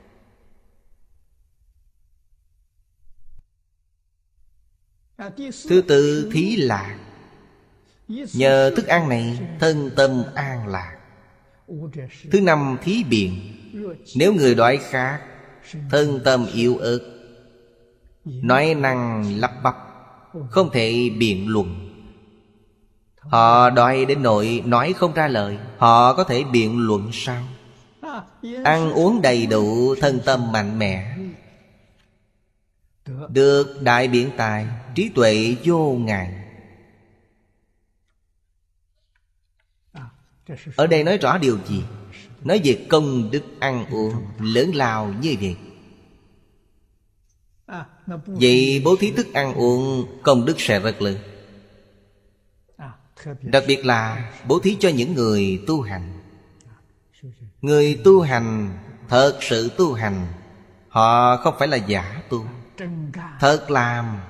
Thứ tư, thí lạc. Nhờ thức ăn này thân tâm an lạc. Thứ năm, thí biện. Nếu người đói khát, thân tâm yếu ớt, nói năng lắp bắp, không thể biện luận. Họ đói đến nỗi nói không ra lời, họ có thể biện luận sao? Ăn uống đầy đủ, thân tâm mạnh mẽ, được đại biện tài, trí tuệ vô ngại. Ở đây nói rõ điều gì? Nói về công đức ăn uống lớn lao như vậy. Vậy bố thí thức ăn uống công đức sẽ rất lớn. Đặc biệt là bố thí cho những người tu hành. Người tu hành, thật sự tu hành, họ không phải là giả tu, thật làm,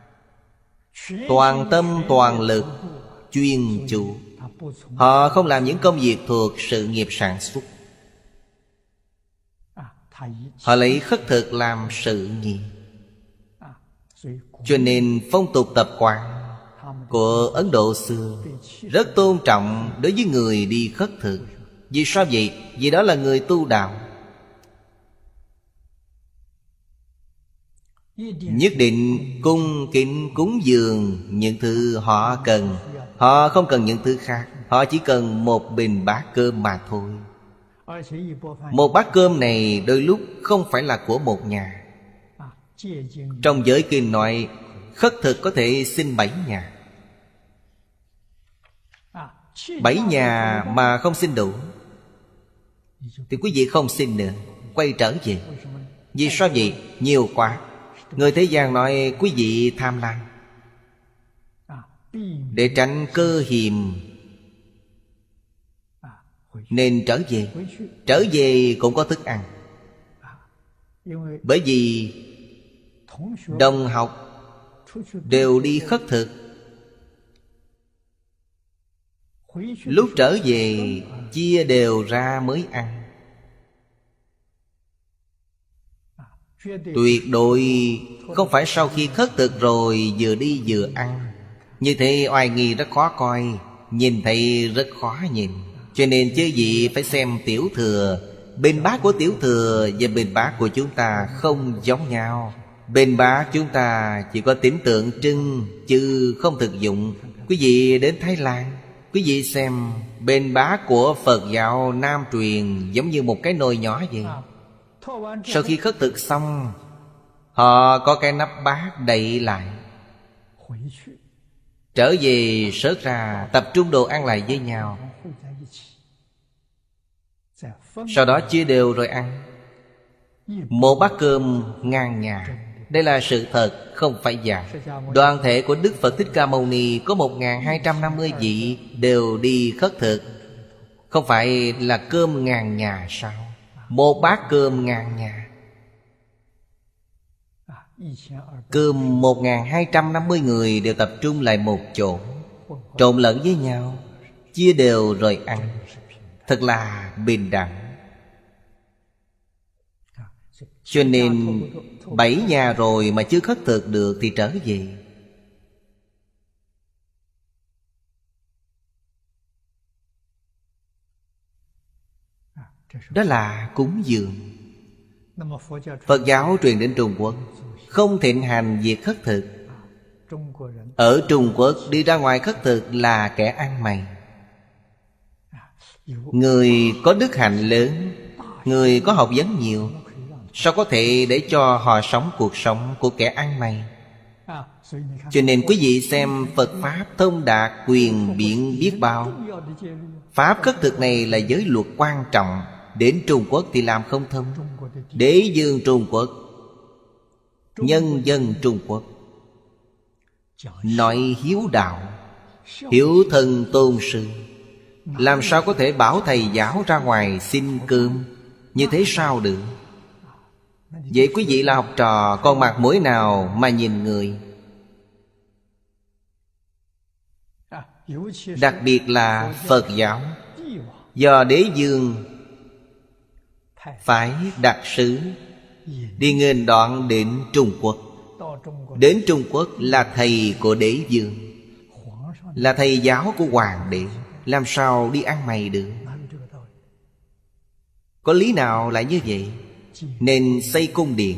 toàn tâm toàn lực, chuyên chú. Họ không làm những công việc thuộc sự nghiệp sản xuất. Họ lấy khất thực làm sự nghiệp. Cho nên phong tục tập quán của Ấn Độ xưa rất tôn trọng đối với người đi khất thực. Vì sao vậy? Vì đó là người tu đạo. Nhất định cung kính cúng dường những thứ họ cần. Họ không cần những thứ khác. Họ chỉ cần một bình bát cơm mà thôi. Một bát cơm này đôi lúc không phải là của một nhà. Trong giới kinh nói khất thực có thể xin 7 nhà. 7 nhà mà không xin đủ thì quý vị không xin nữa, quay trở về. Vì sao vậy? Nhiều quá. Người thế gian nói quý vị tham lam. Để tránh cơ hiềm nên trở về. Trở về cũng có thức ăn. Bởi vì đồng học đều đi khất thực, lúc trở về chia đều ra mới ăn. Tuyệt đối không phải sau khi khất thực rồi vừa đi vừa ăn. Như thế oai nghi rất khó coi, nhìn thấy rất khó nhìn. Cho nên chư vị phải xem tiểu thừa. Bên bát của tiểu thừa và bên bát của chúng ta không giống nhau. Bên bát chúng ta chỉ có tính tượng trưng chứ không thực dụng. Quý vị đến Thái Lan, quý vị xem bên bát của Phật giáo Nam truyền giống như một cái nồi nhỏ vậy. Sau khi khất thực xong, họ có cái nắp bát đậy lại. Trở về sớt ra, tập trung đồ ăn lại với nhau. Sau đó chia đều rồi ăn. Một bát cơm ngàn nhà. Đây là sự thật, không phải giả. Đoàn thể của Đức Phật Thích Ca Mâu Ni có 1250 vị đều đi khất thực. Không phải là cơm ngàn nhà sao? Một bát cơm ngàn nhà. Cơm 1250 người đều tập trung lại một chỗ, trộn lẫn với nhau, chia đều rồi ăn. Thật là bình đẳng. Cho nên 7 nhà rồi mà chưa khất thực được thì trở về. Đó là cúng dường. Phật giáo truyền đến Trung Quốc không thịnh hành việc khất thực. Ở Trung Quốc đi ra ngoài khất thực là kẻ ăn mày. Người có đức hạnh lớn, người có học vấn nhiều, sao có thể để cho họ sống cuộc sống của kẻ ăn mày? Cho nên quý vị xem Phật Pháp thông đạt quyền biện biết bao. Pháp khất thực này là giới luật quan trọng. Đến Trung Quốc thì làm không thông. Đế vương Trung Quốc, nhân dân Trung Quốc nói hiếu đạo, hiếu thân tôn sư, làm sao có thể bảo thầy giáo ra ngoài xin cơm? Như thế sao được? Vậy quý vị là học trò, còn mặt mũi nào mà nhìn người? Đặc biệt là Phật giáo, do đế vương phải đặc sứ đi nghênh đón đến Trung Quốc. Đến Trung Quốc là thầy của đế vương, là thầy giáo của hoàng đế, làm sao đi ăn mày được? Có lý nào lại như vậy? Nên xây cung điện,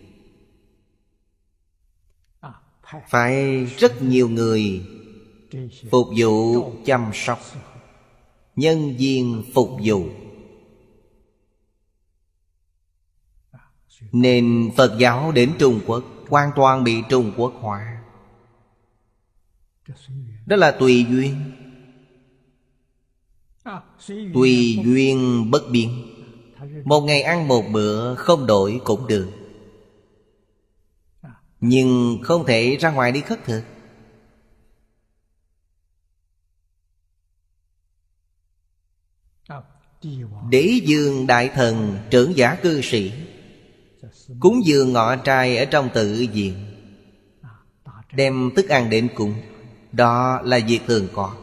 phải rất nhiều người phục vụ chăm sóc, nhân viên phục vụ. Nên Phật giáo đến Trung Quốc hoàn toàn bị Trung Quốc hóa. Đó là tùy duyên. Tùy duyên bất biến. Một ngày ăn một bữa không đổi cũng được, nhưng không thể ra ngoài đi khất thực. Đế vương đại thần trưởng giả cư sĩ cúng dường ngọ trai ở trong tự viện, đem thức ăn đến cúng. Đó là việc thường có.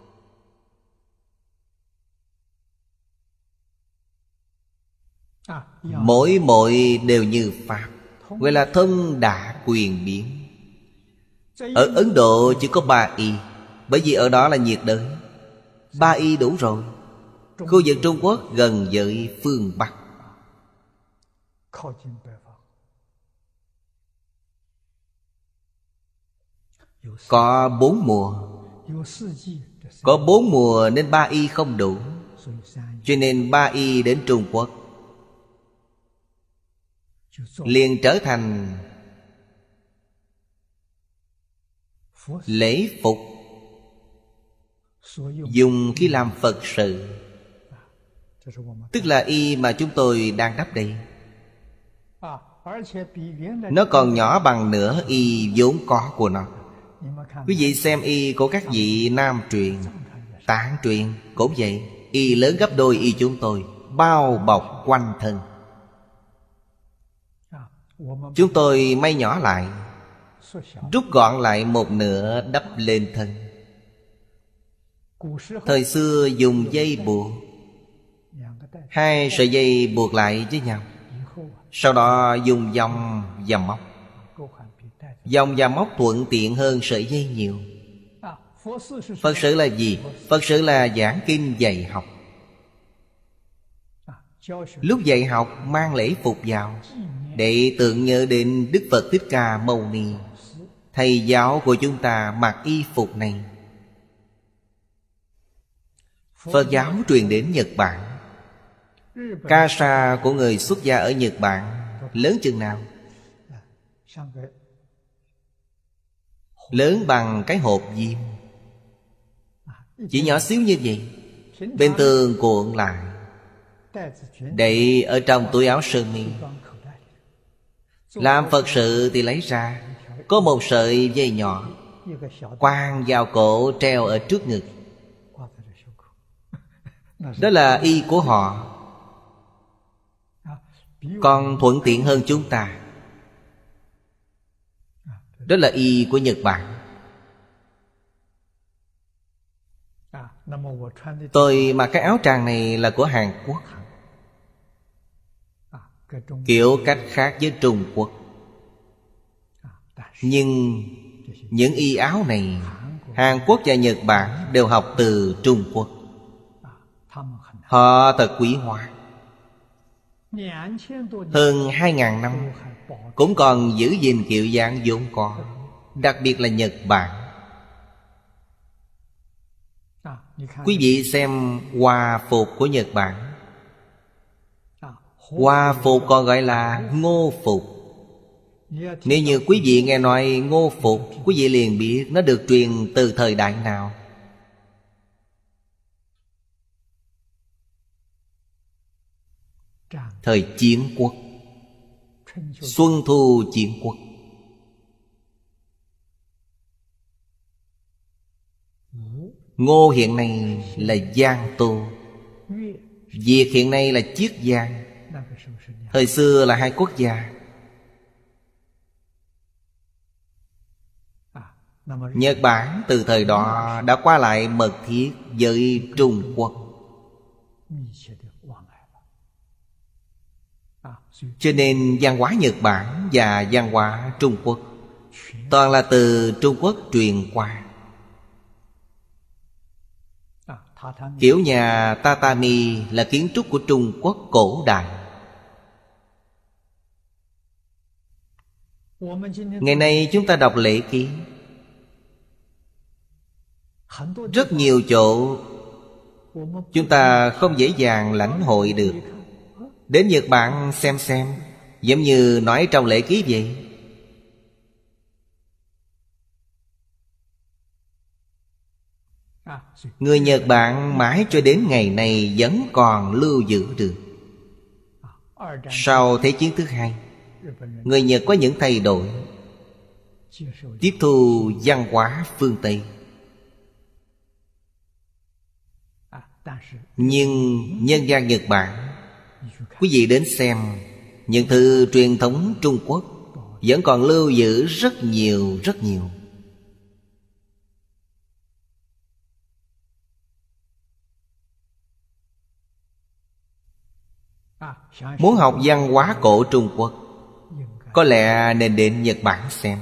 Mỗi đều như Pháp, gọi là thông đả quyền biến. Ở Ấn Độ chỉ có 3 y, bởi vì ở đó là nhiệt đới. 3 y đủ rồi. Khu vực Trung Quốc gần với phương Bắc, có 4 mùa. Có 4 mùa nên 3 y không đủ. Cho nên 3 y đến Trung Quốc liền trở thành lễ phục dùng khi làm Phật sự. Tức là y mà chúng tôi đang đắp đây, nó còn nhỏ bằng nửa y vốn có của nó. Quý vị xem y của các vị Nam truyền, Tạng truyền cũng vậy. Y lớn gấp đôi y chúng tôi, bao bọc quanh thân. Chúng tôi may nhỏ lại, rút gọn lại một nửa đắp lên thân. Thời xưa dùng dây buộc, 2 sợi dây buộc lại với nhau. Sau đó dùng vòng và móc. Vòng và móc thuận tiện hơn sợi dây nhiều. Phật sự là gì? Phật sự là giảng kinh dạy học. Lúc dạy học mang lễ phục vào, để tưởng nhớ đến Đức Phật Thích Ca Mâu Ni. Thầy giáo của chúng ta mặc y phục này. Phật giáo truyền đến Nhật Bản. Ca sa của người xuất gia ở Nhật Bản lớn chừng nào? Lớn bằng cái hộp diêm, chỉ nhỏ xíu như vậy. Bên tường cuộn lại, đậy ở trong túi áo sơ mi. Làm Phật sự thì lấy ra, có một sợi dây nhỏ quàng vào cổ, treo ở trước ngực. Đó là y của họ, còn thuận tiện hơn chúng ta. Đó là y của Nhật Bản. Tôi mặc cái áo tràng này là của Hàn Quốc, kiểu cách khác với Trung Quốc. Nhưng những y áo này Hàn Quốc và Nhật Bản đều học từ Trung Quốc. Họ thật quý hóa. Hơn 2.000 năm cũng còn giữ gìn kiểu dáng vốn có. Đặc biệt là Nhật Bản. Quý vị xem hòa phục của Nhật Bản. Hòa phục còn gọi là ngô phục. Nếu như quý vị nghe nói ngô phục, quý vị liền biết nó được truyền từ thời đại nào. Thời Chiến Quốc, Xuân Thu Chiến Quốc. Ngô hiện nay là Giang Tô, Việt hiện nay là Chiết Giang. Thời xưa là hai quốc gia. Nhật Bản từ thời đó đã qua lại mật thiết với Trung Quốc. Cho nên văn hóa Nhật Bản và văn hóa Trung Quốc toàn là từ Trung Quốc truyền qua. Kiểu nhà tatami là kiến trúc của Trung Quốc cổ đại. Ngày nay chúng ta đọc lễ ký, rất nhiều chỗ chúng ta không dễ dàng lãnh hội được. Đến Nhật Bản xem, giống như nói trong lễ ký vậy. Người Nhật Bản mãi cho đến ngày này vẫn còn lưu giữ được. Sau Thế chiến thứ hai, người Nhật có những thay đổi, tiếp thu văn hóa phương Tây. Nhưng nhân gian Nhật Bản, quý vị đến xem, những thứ truyền thống Trung Quốc vẫn còn lưu giữ rất nhiều. Muốn học văn hóa cổ Trung Quốc, có lẽ nên đến Nhật Bản xem.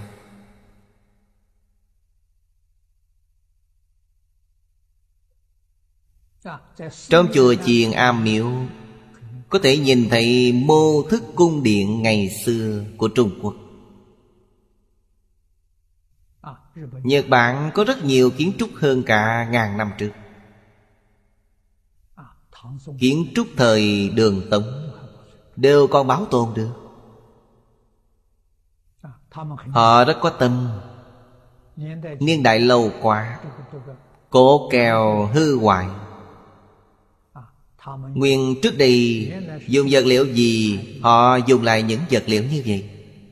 Trong chùa chiền am miếu có thể nhìn thấy mô thức cung điện ngày xưa của Trung Quốc. Nhật Bản có rất nhiều kiến trúc hơn cả ngàn năm trước. Kiến trúc thời Đường Tống đều còn bảo tồn được. Họ rất có tâm. Niên đại lâu quá, cổ kèo hư hoại. Nguyên trước đây dùng vật liệu gì, họ dùng lại những vật liệu như vậy.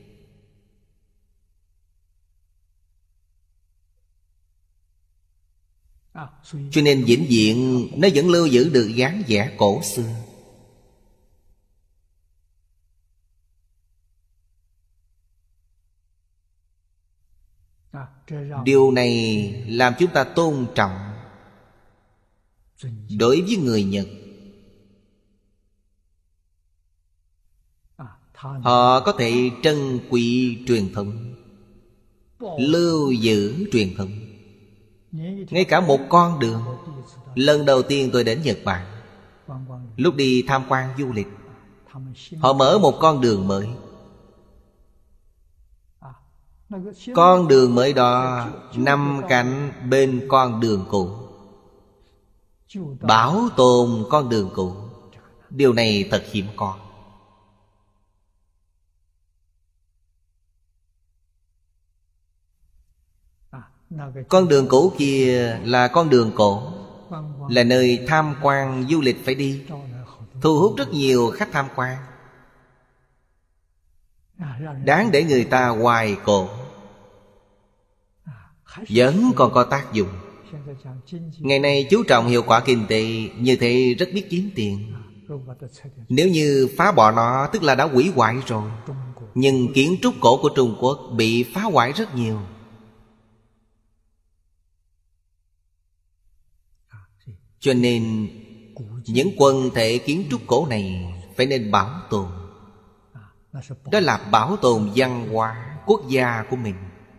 Cho nên vĩnh viễn nó vẫn lưu giữ được dáng vẻ cổ xưa. Điều này làm chúng ta tôn trọng đối với người Nhật. Họ có thể trân quý truyền thống, lưu giữ truyền thống. Ngay cả một con đường. Lần đầu tiên tôi đến Nhật Bản, lúc đi tham quan du lịch, họ mở một con đường mới. Con đường mới đó nằm cạnh bên con đường cũ, bảo tồn con đường cũ. Điều này thật hiếm có. Con đường cũ kia là con đường cổ, là nơi tham quan du lịch phải đi, thu hút rất nhiều khách tham quan, đáng để người ta hoài cổ. Vẫn còn có tác dụng. Ngày nay chú trọng hiệu quả kinh tế, như thế rất biết kiếm tiền. Nếu như phá bỏ nó, tức là đã hủy hoại rồi. Nhưng kiến trúc cổ của Trung Quốc bị phá hoại rất nhiều. Cho nên những quần thể kiến trúc cổ này phải nên bảo tồn. Đó là bảo tồn văn hóa quốc gia của mình.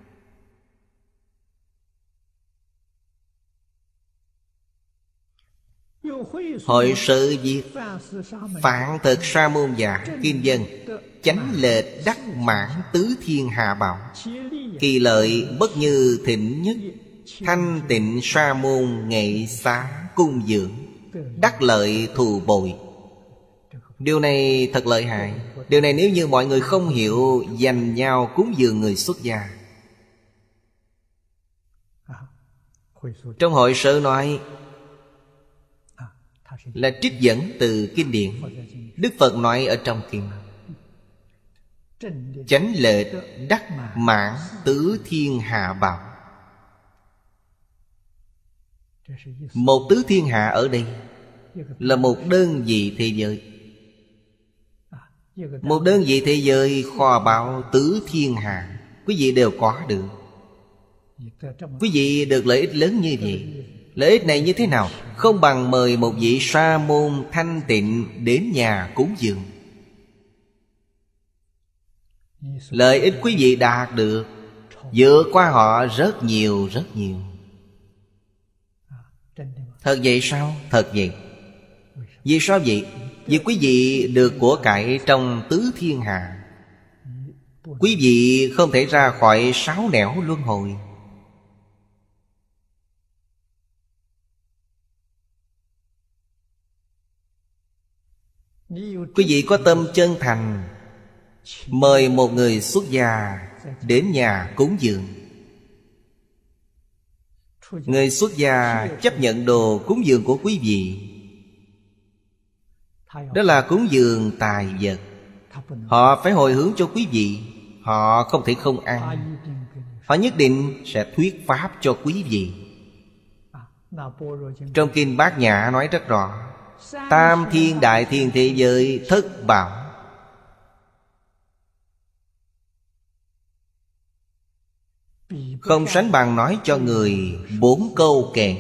Hội sự việc Phạn Thực Sa Môn Giả kinh dân, chánh lệch đắc mãn tứ thiên hạ bảo, kỳ lợi bất như thịnh nhất, thanh tịnh sa môn nghệ xá cung dưỡng, đắc lợi thù bội. Điều này thật lợi hại. Điều này nếu như mọi người không hiểu, dành nhau cúng dường người xuất gia. Trong hội sự nói là trích dẫn từ kinh điển. Đức Phật nói ở trong kinh: chánh lệch đắc mãn tứ thiên hạ bảo. Một tứ thiên hạ ở đây là một đơn vị thế giới. Một đơn vị thế giới kho báu tứ thiên hạ, quý vị đều có được. Quý vị được lợi ích lớn như vậy. Lợi ích này như thế nào? Không bằng mời một vị sa môn thanh tịnh đến nhà cúng dường. Lợi ích quý vị đạt được vượt qua họ rất nhiều rất nhiều. Thật vậy sao? Thật vậy. Vì sao vậy? Vì quý vị được của cải trong tứ thiên hạ. Quý vị không thể ra khỏi sáu nẻo luân hồi. Quý vị có tâm chân thành, mời một người xuất gia đến nhà cúng dường. Người xuất gia chấp nhận đồ cúng dường của quý vị. Đó là cúng dường tài vật. Họ phải hồi hướng cho quý vị. Họ không thể không ăn. Họ nhất định sẽ thuyết pháp cho quý vị. Trong kinh Bát Nhã nói rất rõ: tam thiên đại thiên thế giới thất bảo. Không sánh bằng nói cho người 4 câu kệ.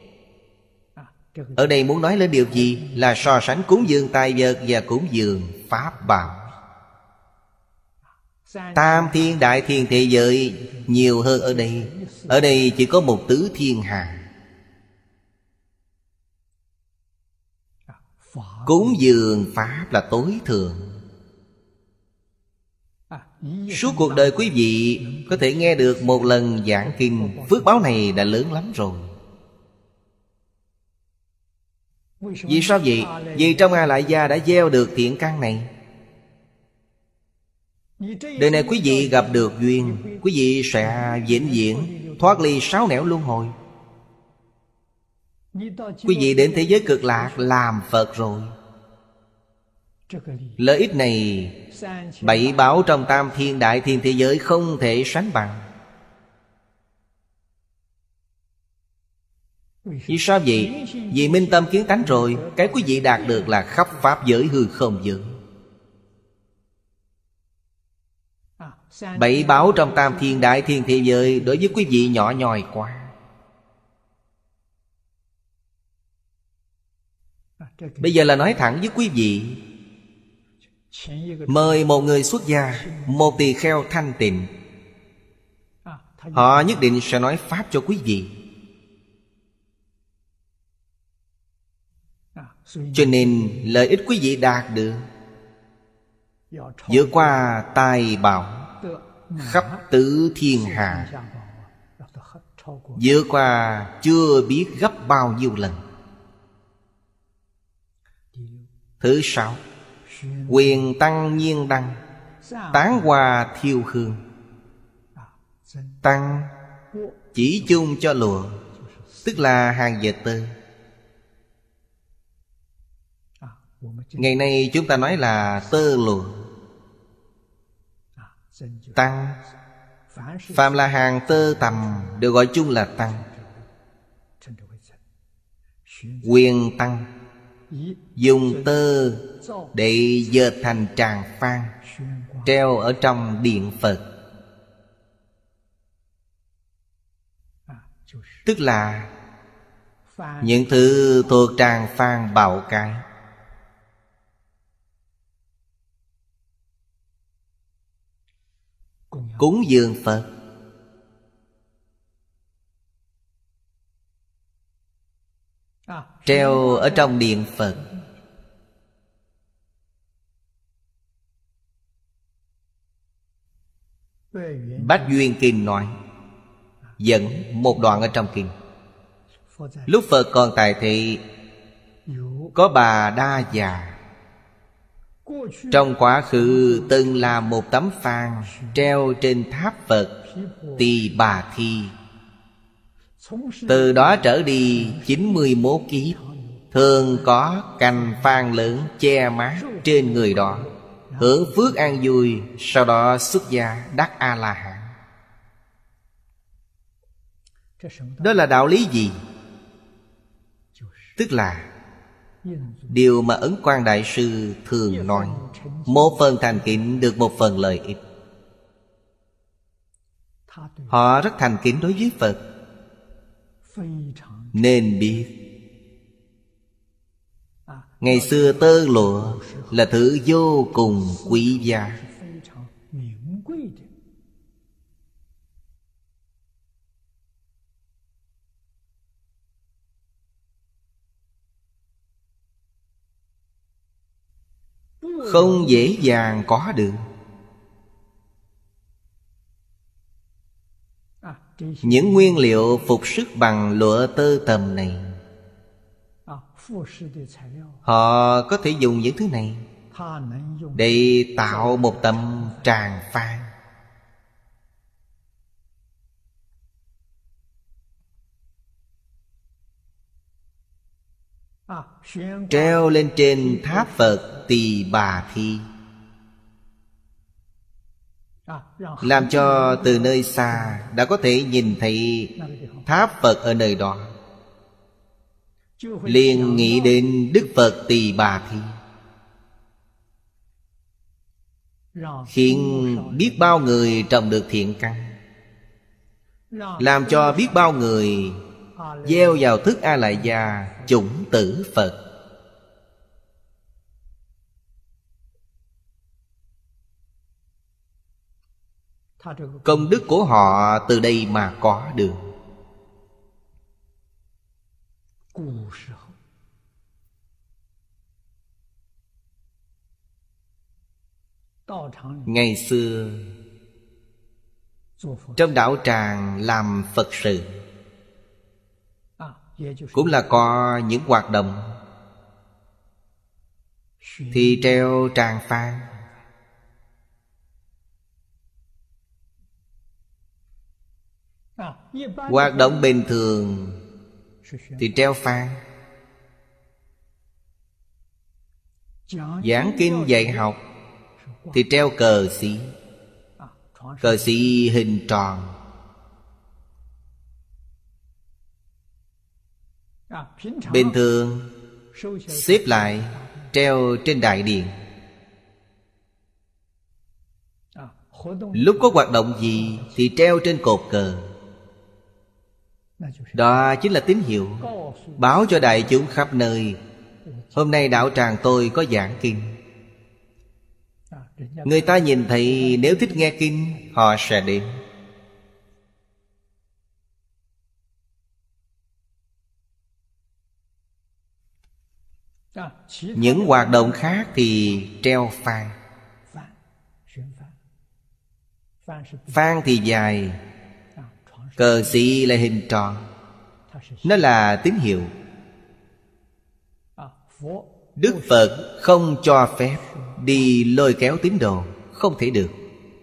Ở đây muốn nói lên điều gì? Là so sánh cúng dường tài vật và cúng dường pháp bảo. Tam thiên đại thiên thế giới nhiều hơn ở đây. Ở đây chỉ có một tứ thiên hạ. Cúng dường pháp là tối thượng. Suốt cuộc đời quý vị có thể nghe được một lần giảng kinh, phước báo này đã lớn lắm rồi. Vì sao vậy? Vì trong A Lại Gia đã gieo được thiện căn này. Đời này quý vị gặp được duyên, quý vị sẽ vĩnh viễn thoát ly sáu nẻo luân hồi. Quý vị đến thế giới cực lạc làm Phật rồi. Lợi ích này bảy bảo trong tam thiên đại thiên thế giới không thể sánh bằng. Vì sao vậy? Vì minh tâm kiến tánh rồi. Cái quý vị đạt được là khắp pháp giới hư không giới. Bảy bảo trong tam thiên đại thiên thế giới đối với quý vị nhỏ nhoi quá. Bây giờ là nói thẳng với quý vị, Mời một người xuất gia, một tỳ kheo thanh tịnh, họ nhất định sẽ nói pháp cho quý vị. Cho nên lợi ích quý vị đạt được vượt qua tài bảo khắp tứ thiên hạ, vượt qua chưa biết gấp bao nhiêu lần. Thứ sáu, quyền tăng nhiên đăng, tán hoa thiêu hương. Tăng chỉ chung cho lụa, tức là hàng dệt tơ. Ngày nay chúng ta nói là tơ lụa. Tăng, phàm là hàng tơ tằm đều gọi chung là tăng. Quyền tăng, dùng tơ để dệt thành tràng phan, treo ở trong điện Phật. Tức là những thứ thuộc tràng phan bạo cái. Cúng dường Phật, treo ở trong điện Phật. Bách Duyên Kinh nói, dẫn một đoạn ở trong kinh. Lúc Phật còn tại thị, có bà Đa Già trong quá khứ từng làm một tấm phan treo trên tháp Phật Tỳ Bà Thi. Từ đó trở đi 91 kiếp, thường có cành phan lớn che mát trên người đó, hưởng phước an vui, sau đó xuất gia đắc A-la-hán. Đó là đạo lý gì? Tức là điều mà Ấn Quang Đại Sư thường nói, một phần thành kính được một phần lợi ích. Họ rất thành kính đối với Phật, nên biết ngày xưa tơ lụa là thứ vô cùng quý giá. Không dễ dàng có được. Những nguyên liệu phục sức bằng lụa tơ tằm này, họ có thể dùng những thứ này để tạo một tấm tràng phan. Treo lên trên tháp Phật Tỳ Bà Thi, làm cho từ nơi xa đã có thể nhìn thấy tháp Phật ở nơi đó, liền nghĩ đến Đức Phật Tỳ Bà Thi, khiến biết bao người trồng được thiện căn, làm cho biết bao người gieo vào thức A Lại Gia chủng tử Phật. Công đức của họ từ đây mà có được. Ngày xưa trong đạo tràng làm Phật sự, cũng là có những hoạt động thì treo tràng phan. Hoạt động bình thường thì treo phan. Giảng kinh dạy học thì treo cờ sĩ. Cờ sĩ hình tròn. Bình thường xếp lại treo trên đại điện. Lúc có hoạt động gì thì treo trên cột cờ. Đó chính là tín hiệu báo cho đại chúng khắp nơi: hôm nay đạo tràng tôi có giảng kinh. Người ta nhìn thấy nếu thích nghe kinh, họ sẽ đến. Những hoạt động khác thì treo phan. Phan thì dài, cờ xí là hình tròn. Nó là tín hiệu. Đức Phật không cho phép đi lôi kéo tín đồ, không thể được.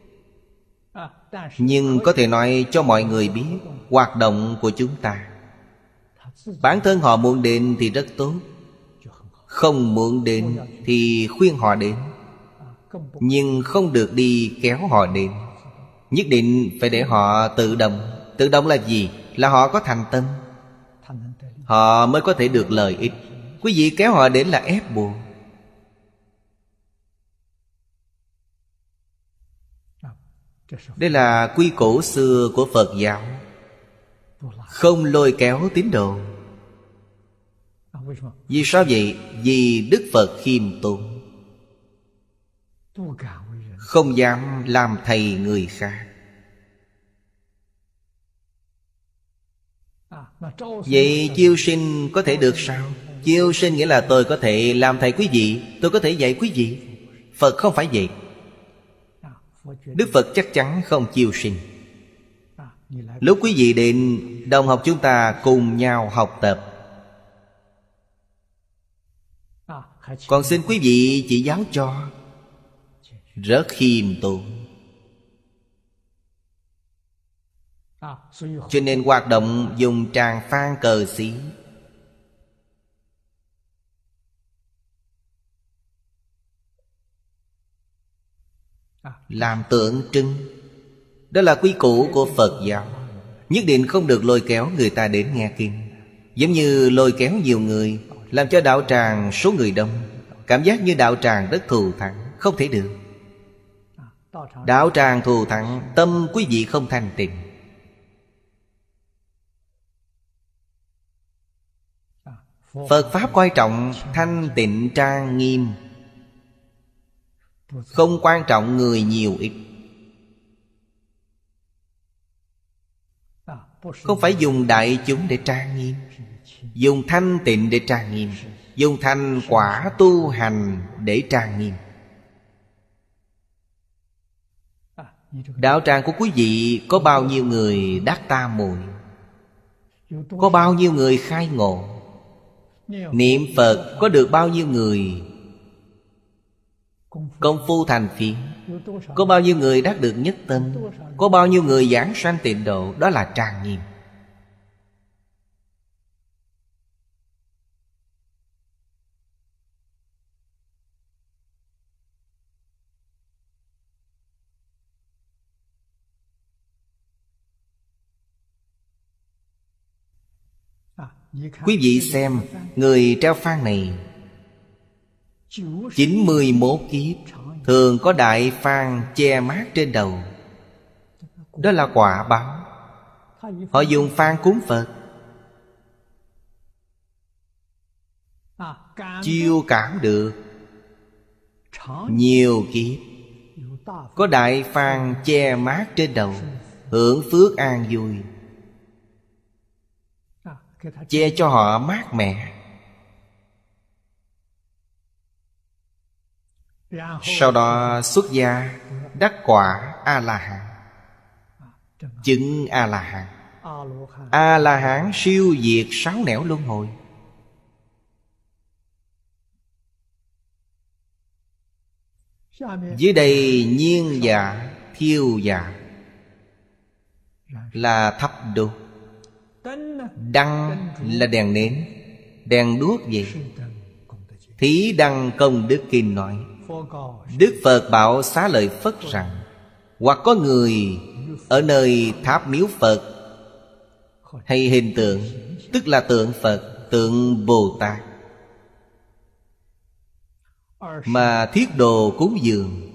Nhưng có thể nói cho mọi người biết hoạt động của chúng ta. Bản thân họ muốn đến thì rất tốt, không muốn đến thì khuyên họ đến. Nhưng không được đi kéo họ đến. Nhất định phải để họ tự động. Tự động là gì? Là họ có thành tâm, họ mới có thể được lợi ích. Quý vị kéo họ đến là ép buộc. Đây là quy củ xưa của Phật giáo. Không lôi kéo tín đồ. Vì sao vậy? Vì Đức Phật khiêm tốn, không dám làm thầy người khác. Vậy chiêu sinh có thể được sao? Chiêu sinh nghĩa là tôi có thể làm thầy quý vị, tôi có thể dạy quý vị. Phật không phải vậy. Đức Phật chắc chắn không chiêu sinh. Lúc quý vị đến đồng học chúng ta cùng nhau học tập, còn xin quý vị chỉ giáo cho. Rất khiêm tốn. Cho nên hoạt động dùng tràng phan cờ xí. Làm tượng trưng. Đó là quy củ của Phật giáo. Nhất định không được lôi kéo người ta đến nghe kinh. Giống như lôi kéo nhiều người, làm cho đạo tràng số người đông, cảm giác như đạo tràng rất thù thắng. Không thể được. Đạo tràng thù thắng, tâm quý vị không thanh tịnh. Phật Pháp coi trọng thanh tịnh trang nghiêm, không quan trọng người nhiều ít. Không phải dùng đại chúng để trang nghiêm, dùng thanh tịnh để trang nghiêm, dùng thành quả tu hành để trang nghiêm. Đạo tràng của quý vị có bao nhiêu người đắc tam muội, có bao nhiêu người khai ngộ, niệm Phật có được bao nhiêu người công phu thành phiến, có bao nhiêu người đắc được nhất tâm, có bao nhiêu người giảng sanh tịnh độ. Đó là trang nghiêm. Quý vị xem, người treo phan này 91 kiếp thường có đại phan che mát trên đầu. Đó là quả báo. Họ dùng phan cúng Phật, chiêu cảm được nhiều kiếp có đại phan che mát trên đầu, hưởng phước an vui, che cho họ mát mẻ. Sau đó xuất gia đắc quả A-la-hán, chứng A-la-hán. A-la-hán siêu diệt 6 nẻo luân hồi. Dưới đây nhiên dạ, thiêu dạ là thắp đốt. Đăng là đèn nến, đèn đuốc vậy. Thí đăng công đức kinh nói, Đức Phật bảo Xá Lợi Phất rằng, hoặc có người ở nơi tháp miếu Phật hay hình tượng, tức là tượng Phật, tượng Bồ Tát, mà thiết đồ cúng dường,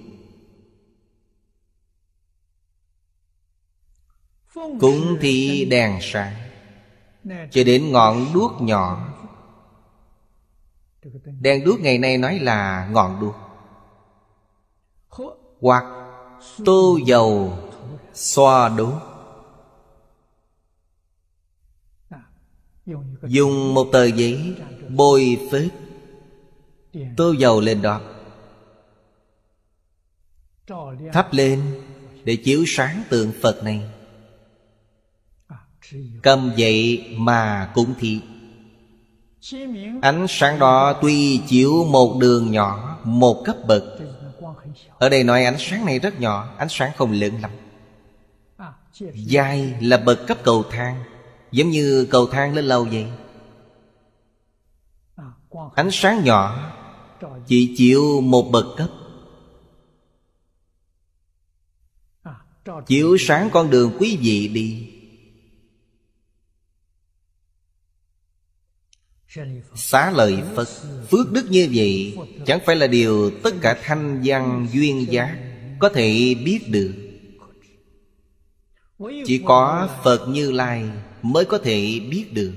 cúng thì đèn sáng, cho đến ngọn đuốc nhỏ. Đèn đuốc ngày nay nói là ngọn đuốc. hoặc tô dầu xoa đốt. Dùng một tờ giấy bôi phết tô dầu lên đó, thắp lên để chiếu sáng tượng Phật này. Cầm vậy mà cúng thí. Ánh sáng đó tuy chiếu một đường nhỏ, một cấp bậc. Ở đây nói ánh sáng này rất nhỏ, ánh sáng không lớn lắm. Dài là bậc cấp cầu thang, giống như cầu thang lên lầu vậy. Ánh sáng nhỏ chỉ chiếu một bậc cấp, chiếu sáng con đường quý vị đi. Xá lợi Phật, phước đức như vậy chẳng phải là điều tất cả thanh văn duyên giác có thể biết được. Chỉ có Phật Như Lai mới có thể biết được.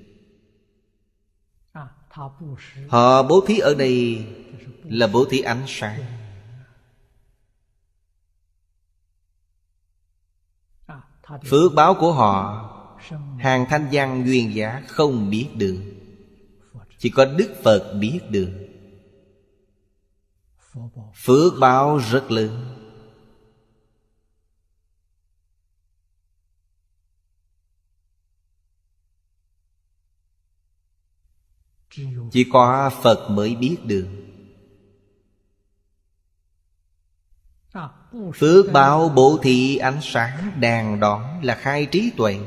Họ bố thí ở đây là bố thí ánh sáng. Phước báo của họ hàng thanh văn duyên giác không biết được. Chỉ có Đức Phật biết được. Phước báo rất lớn. Chỉ có Phật mới biết được. Phước báo bố thí ánh sáng đàn đón là khai trí tuệ.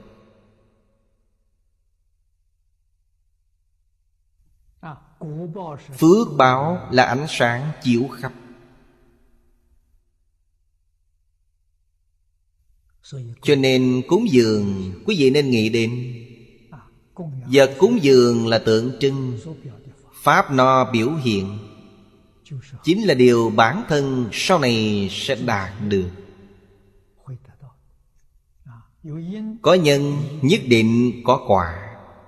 Phước báo là ánh sáng chiếu khắp. Cho nên cúng dường quý vị nên nghĩ đến vật cúng dường là tượng trưng, pháp no biểu hiện, chính là điều bản thân sau này sẽ đạt được. Có nhân nhất định có quả.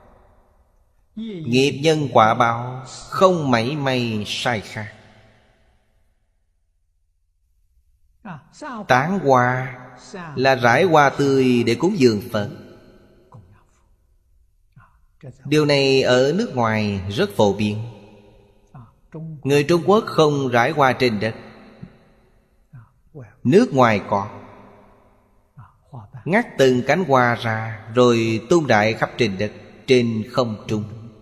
Nghiệp nhân quả báo không mảy may sai khác. Tán hoa là rải hoa tươi để cúng dường Phật. Điều này ở nước ngoài rất phổ biến. Người Trung Quốc không rải hoa trên đất. Nước ngoài có. Ngắt từng cánh hoa ra rồi tung rải khắp trên đất, trên không trung.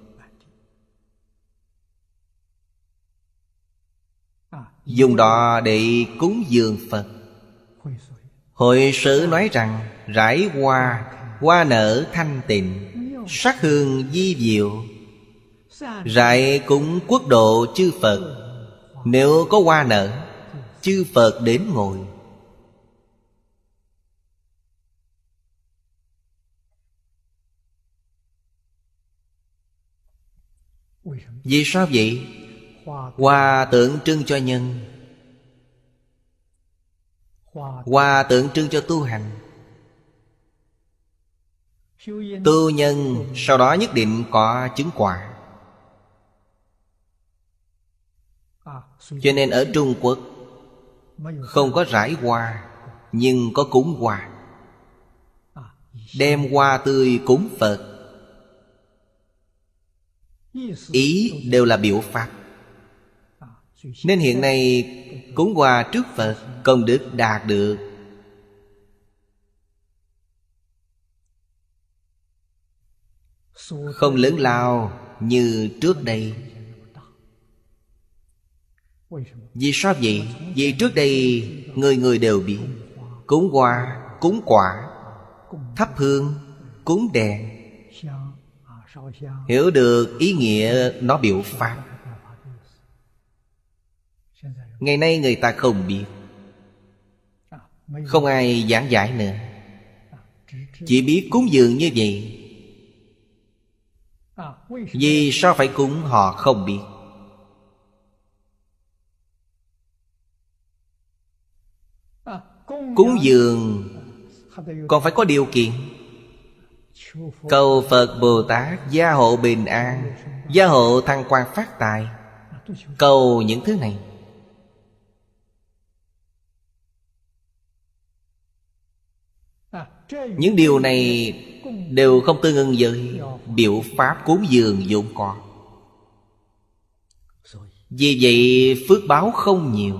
Dùng đó để cúng dường Phật. Hội Sử nói rằng rải hoa, hoa nở thanh tịnh, sắc hương vi diệu. Rải cúng quốc độ chư Phật. Nếu có hoa nở, chư Phật đến ngồi. Vì sao vậy? Hoa tượng trưng cho nhân, hoa tượng trưng cho tu hành. Tu nhân sau đó nhất định có chứng quả. Cho nên ở Trung Quốc không có rải hoa, nhưng có cúng hoa. Đem hoa tươi cúng Phật. Ý đều là biểu pháp. Nên hiện nay cúng hoa trước Phật, công đức đạt được. Không lớn lao như trước đây. Vì sao vậy? Vì trước đây người người đều biết cúng hoa, cúng quả, thắp hương, cúng đèn, hiểu được ý nghĩa nó biểu pháp. Ngày nay người ta không biết, không ai giảng giải nữa. Chỉ biết cúng dường như vậy. Vì sao phải cúng họ không biết. Cúng dường còn phải có điều kiện. Cầu Phật Bồ Tát gia hộ bình an, gia hộ thăng quan phát tài. Cầu những thứ này. Những điều này đều không tương ưng với biểu pháp cúng dường vốn có. Vì vậy phước báo không nhiều.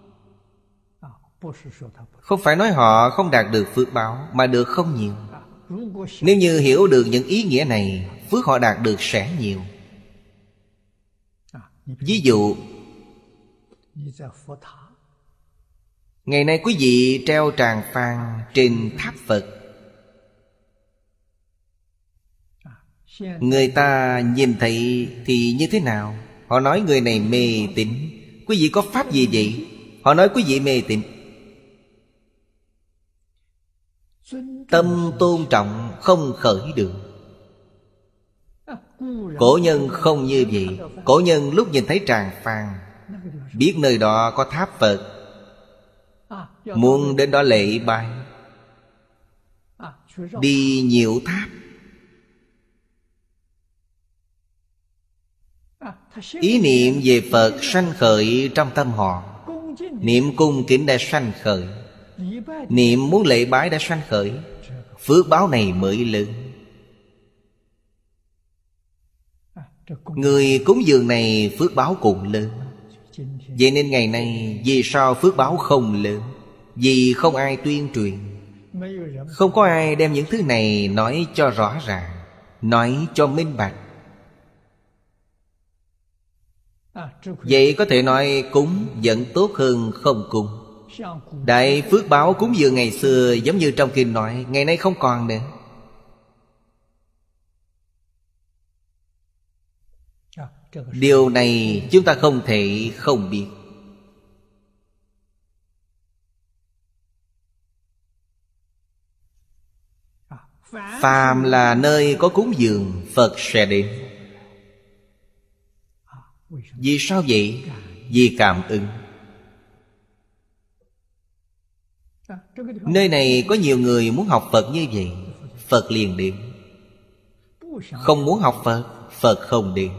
Không phải nói họ không đạt được phước báo, mà được không nhiều. Nếu như hiểu được những ý nghĩa này, phước họ đạt được sẽ nhiều. Ví dụ, ngày nay quý vị treo tràng phan trên tháp Phật, người ta nhìn thấy thì như thế nào? Họ nói người này mê tín. Quý vị có pháp gì vậy? Họ nói quý vị mê tín. Tâm tôn trọng không khởi được. Cổ nhân không như vậy. Cổ nhân lúc nhìn thấy tràng phan, biết nơi đó có tháp Phật, muốn đến đó lễ bái, đi nhiễu tháp. Ý niệm về Phật sanh khởi trong tâm họ. Niệm cung kính đã sanh khởi, niệm muốn lễ bái đã sanh khởi. Phước báo này mới lớn. Người cúng dường này phước báo cũng lớn. Vậy nên ngày nay vì sao phước báo không lớn? Vì không ai tuyên truyền. Không có ai đem những thứ này nói cho rõ ràng, nói cho minh bạch. Vậy có thể nói cúng vẫn tốt hơn không cúng. Đại phước báo cúng dường ngày xưa giống như trong kinh nói, ngày nay không còn nữa. Điều này chúng ta không thể không biết. Phàm là nơi có cúng dường, Phật sẽ đến. Vì sao vậy? Vì cảm ứng. Nơi này có nhiều người muốn học Phật như vậy, Phật liền đến. Không muốn học Phật, Phật không đến.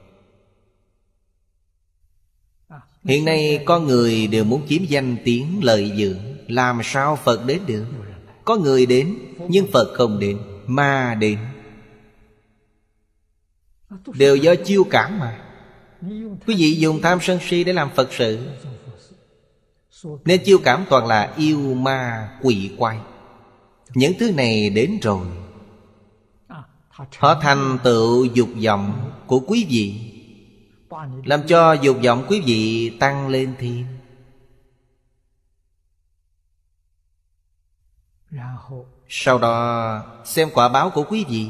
Hiện nay con người đều muốn kiếm danh tiếng lợi dưỡng, làm sao Phật đến được? Có người đến, nhưng Phật không đến, ma đến. Đều do chiêu cảm mà. Quý vị dùng tham sân si để làm Phật sự, nên chiêu cảm toàn là yêu ma quỷ quái. Những thứ này đến rồi, họ thành tựu dục vọng của quý vị, làm cho dục vọng quý vị tăng lên thêm. Sau đó xem quả báo của quý vị.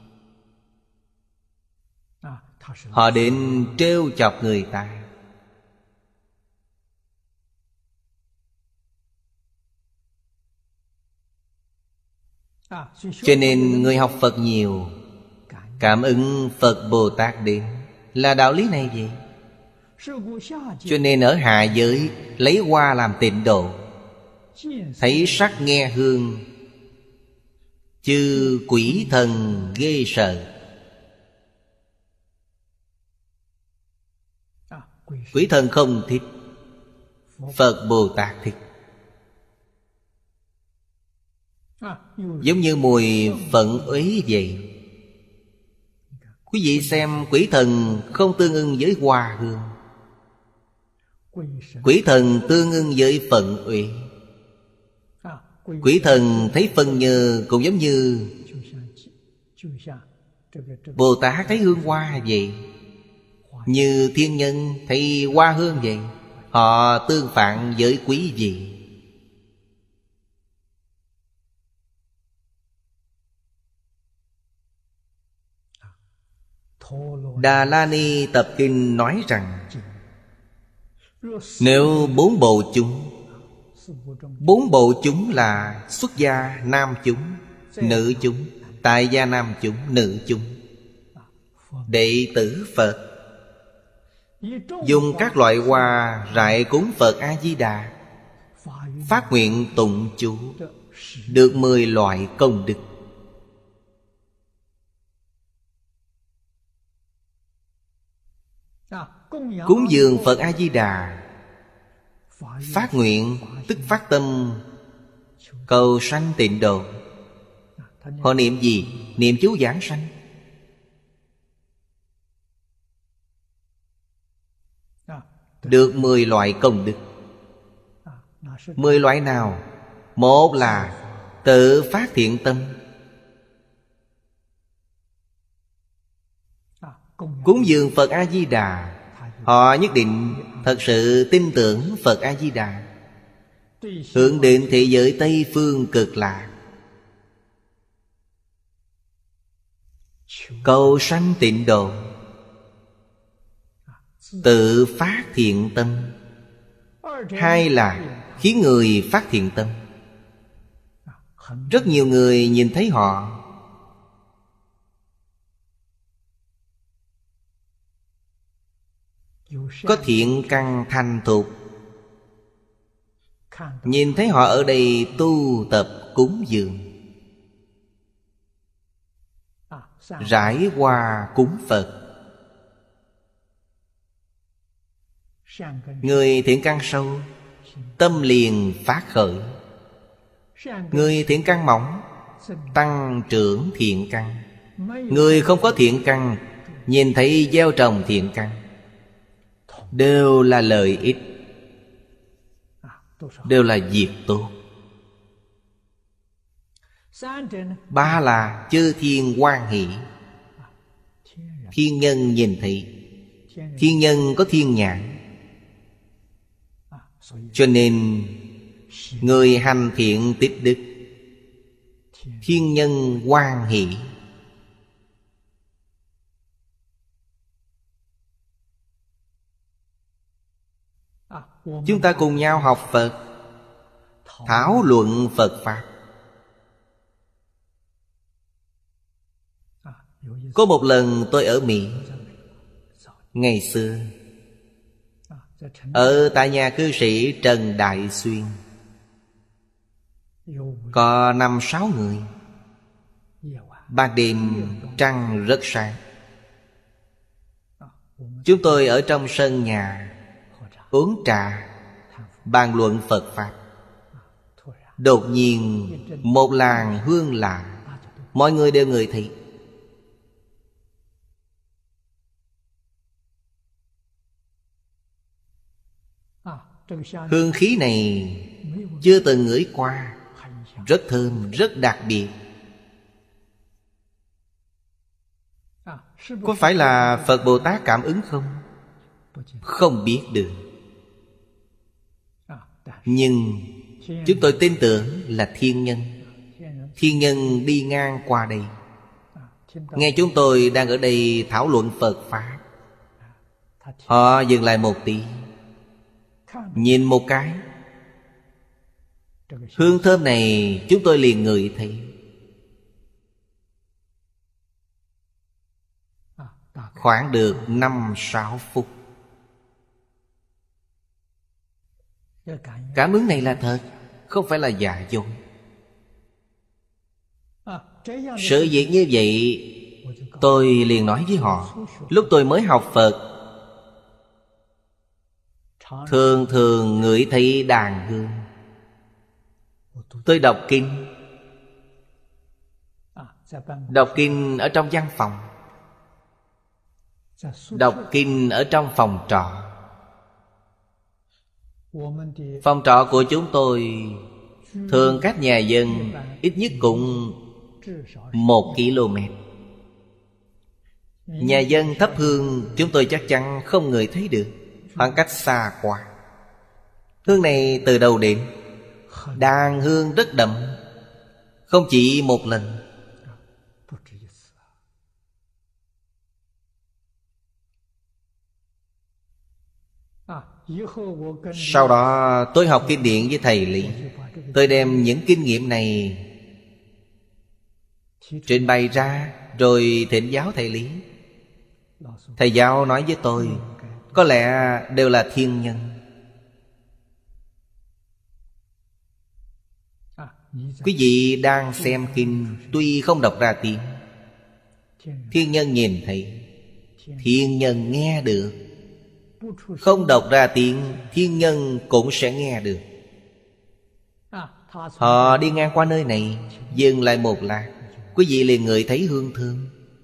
Họ đến trêu chọc người ta. Cho nên người học Phật nhiều, cảm ứng Phật Bồ Tát đến, là đạo lý này vậy. Cho nên ở hạ giới lấy hoa làm tịnh độ, thấy sắc nghe hương, chư quỷ thần ghê sợ. Quỷ thần không thích, Phật Bồ Tát thích. Giống như mùi phận uế vậy. Quý vị xem quỷ thần không tương ưng với hoa hương, quỷ thần tương ưng với phận uế. Quỷ thần thấy phân nhơ cũng giống như Bồ Tát thấy hương hoa vậy. Như thiên nhân thấy hoa hương vậy. Họ tương phản với quý vị. Đà La Ni Tập Kinh nói rằng, nếu bốn bộ chúng, bốn bộ chúng là xuất gia nam chúng, nữ chúng, tại gia nam chúng, nữ chúng, đệ tử Phật dùng các loại hoa rải cúng Phật A-di-đà, phát nguyện tụng chú, được 10 loại công đức. Cúng dường Phật A-di-đà, phát nguyện tức phát tâm cầu sanh tịnh độ, Họ niệm gì? Niệm chú giảng sanh. Được 10 loại công đức. 10 loại nào? Một là tự phát thiện tâm. Cúng dường Phật A-di-đà, họ nhất định thật sự tin tưởng Phật A-di-đà, hướng đến thế giới Tây Phương Cực Lạc, cầu sanh tịnh độ. Tự phát thiện tâm. Hai là khiến người phát thiện tâm. Rất nhiều người nhìn thấy họ có thiện căn thành thục, nhìn thấy họ ở đây tu tập cúng dường, rải hoa cúng Phật. Người thiện căn sâu, tâm liền phát khởi. Người thiện căn mỏng, tăng trưởng thiện căn. Người không có thiện căn, nhìn thấy gieo trồng thiện căn, đều là lợi ích, đều là việc tốt. Ba là chư thiên hoan hỷ. Thiên nhân nhìn thấy. Thiên nhân có thiên nhãn, cho nên người hành thiện tích đức, thiên nhân hoan hỷ. Chúng ta cùng nhau học Phật, thảo luận Phật Pháp. Có một lần tôi ở Mỹ, ngày xưa, ở tại nhà cư sĩ Trần Đại Xuyên, có 5-6 người. Ban đêm trăng rất sáng. Chúng tôi ở trong sân nhà uống trà, bàn luận Phật Pháp. Đột nhiên một làn hương lạ, mọi người đều ngửi thấy. Hương khí này chưa từng ngửi qua, rất thơm, rất đặc biệt. Có phải là Phật Bồ Tát cảm ứng không? Không biết được. Nhưng chúng tôi tin tưởng là thiên nhân. Thiên nhân đi ngang qua đây, nghe chúng tôi đang ở đây thảo luận Phật Pháp. Họ dừng lại một tí, nhìn một cái, hương thơm này chúng tôi liền ngửi thấy. Khoảng được 5-6 phút. Cảm ứng này là thật, không phải là giả dối. Sự việc như vậy, tôi liền nói với họ. Lúc tôi mới học Phật, thường thường ngửi thấy đàn hương. Tôi đọc kinh. Đọc kinh ở trong văn phòng, đọc kinh ở trong phòng trọ. Phòng trọ của chúng tôi thường cách nhà dân ít nhất cũng 1 km. Nhà dân thắp hương chúng tôi chắc chắn không ngửi thấy được, khoảng cách xa quá. Hương này từ đầu đến đàn hương rất đậm, không chỉ một lần. Sau đó tôi học kinh điển với thầy Lý. Tôi đem những kinh nghiệm này trình bày ra, rồi thỉnh giáo thầy Lý. Thầy giáo nói với tôi, có lẽ đều là thiên nhân. Quý vị đang xem kinh, tuy không đọc ra tiếng, thiên nhân nhìn thấy, thiên nhân nghe được. Không đọc ra tiếng, thiên nhân cũng sẽ nghe được. Họ đi ngang qua nơi này, dừng lại một lát, quý vị liền ngửi thấy hương thơm.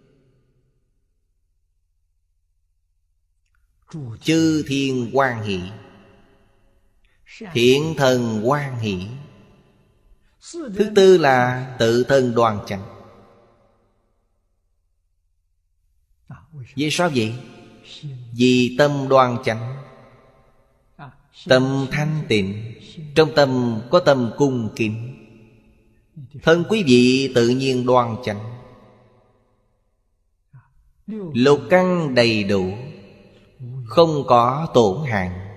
Chư thiên hoan hỷ, thiện thần hoan hỷ. Thứ tư là tự thân đoan chánh. Vì sao vậy? Vì tâm đoan chánh, tâm thanh tịnh, trong tâm có tâm cung kính, thân quý vị tự nhiên đoan chánh, lục căn đầy đủ, không có tổn hại.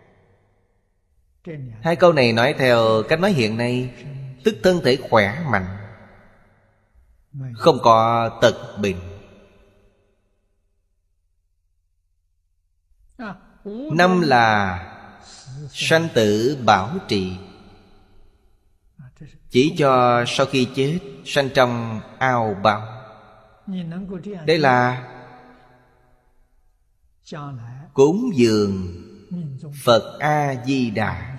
Hai câu này nói theo cách nói hiện nay, tức thân thể khỏe mạnh, không có tật bệnh. Năm là sanh tử bảo trì, chỉ cho sau khi chết sanh trong ao bào. Đây là cúng dường Phật A-di-đà.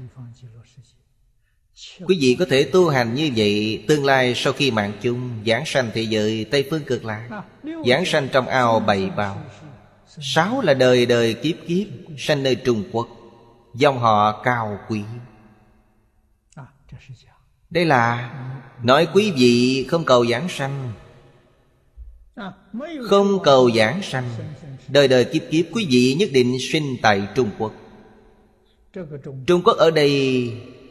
Quý vị có thể tu hành như vậy, tương lai sau khi mạng chung giảng sanh thế giới Tây Phương Cực Lạc, giảng sanh trong ao bảy bào. 6 là đời đời kiếp kiếp sanh nơi Trung Quốc, dòng họ cao quý. Đây là nói quý vị không cầu giảng sanh, không cầu giảng sanh, đời đời kiếp kiếp quý vị nhất định sinh tại Trung Quốc. Trung Quốc ở đây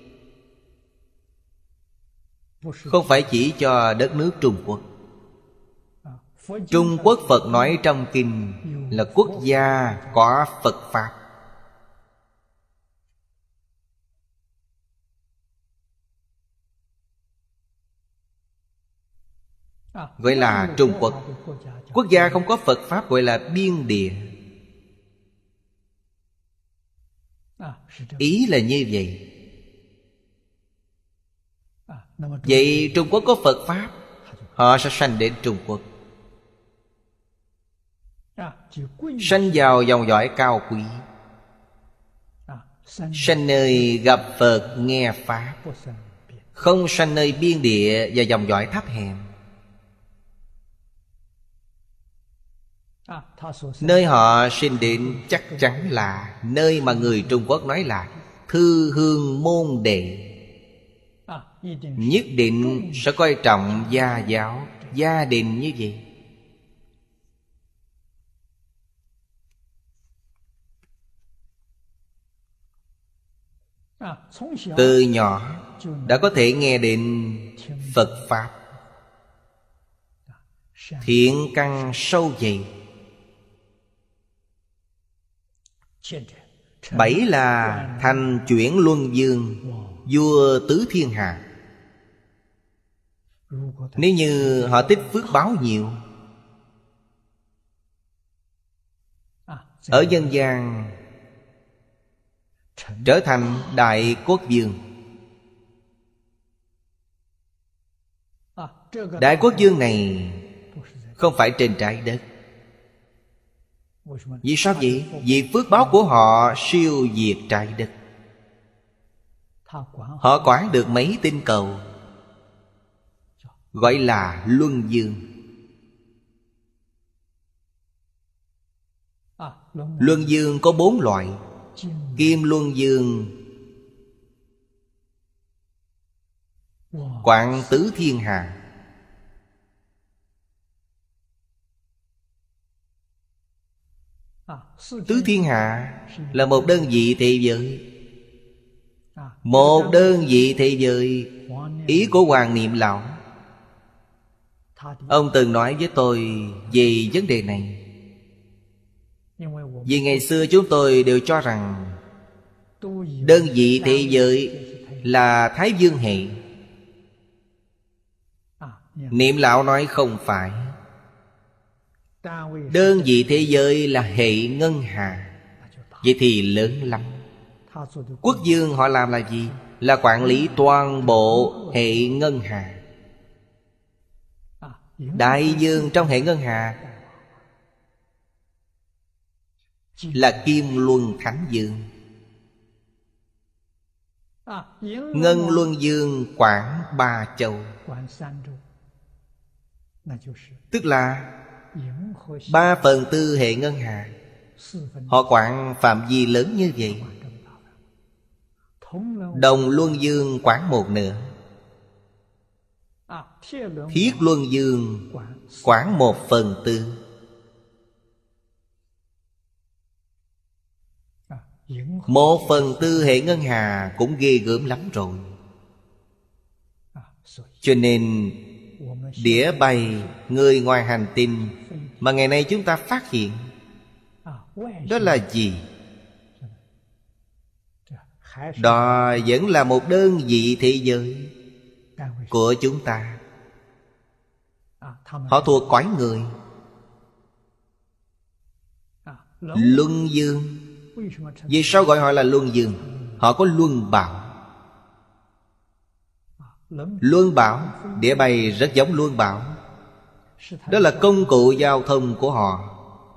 không phải chỉ cho đất nước Trung Quốc. Trung Quốc Phật nói trong kinh là quốc gia có Phật Pháp. Gọi là Trung Quốc. Quốc gia không có Phật Pháp gọi là biên địa. Ý là như vậy. Vậy Trung Quốc có Phật Pháp, họ sẽ sanh đến Trung Quốc, sanh vào dòng dõi cao quý, sanh nơi gặp Phật nghe Pháp, không sanh nơi biên địa và dòng dõi thấp hèn. Nơi họ sinh đến chắc chắn là nơi mà người Trung Quốc nói là thư hương môn đệ. Nhất định sẽ coi trọng gia giáo, gia đình như vậy. Từ nhỏ đã có thể nghe đến Phật Pháp, thiện căn sâu dày. 7 là thành chuyển luân dương, vua tứ thiên hạ. Nếu như họ tích phước báo nhiều, ở dân gian trở thành đại quốc vương. Đại quốc vương này không phải trên trái đất. Vì sao vậy? Vì phước báo của họ siêu việt trái đất. Họ quản được mấy tinh cầu, gọi là luân dương. Luân dương có 4 loại: kim luân dương quản tứ thiên hạ, tứ thiên hạ là một đơn vị thế giới. Một đơn vị thế giới. Ý của Hoàng Niệm Lão, ông từng nói với tôi về vấn đề này. Vì ngày xưa chúng tôi đều cho rằng đơn vị thế giới là Thái Dương hệ. Niệm Lão nói không phải. Đơn vị thế giới là hệ ngân hà. Vậy thì lớn lắm. Quốc vương họ làm là gì? Là quản lý toàn bộ hệ ngân hà. Đại dương trong hệ ngân hà là Kim Luân Thánh Dương. Ngân Luân Dương quản 3 châu. Tức là 3/4 hệ ngân hà. Họ quản phạm vi lớn như vậy. Đồng luân dương quản 1/2. Thiết luân dương quản 1/4. 1/4 hệ ngân hà cũng ghê gớm lắm rồi. Cho nên đĩa bay người ngoài hành tinh mà ngày nay chúng ta phát hiện, đó là gì? Đó vẫn là một đơn vị thế giới của chúng ta. Họ thuộc cõi người. Luân dương. Vì sao gọi họ là luân dương? Họ có luân bảo. Luân bảo, đĩa bay rất giống luân bảo. Đó là công cụ giao thông của họ,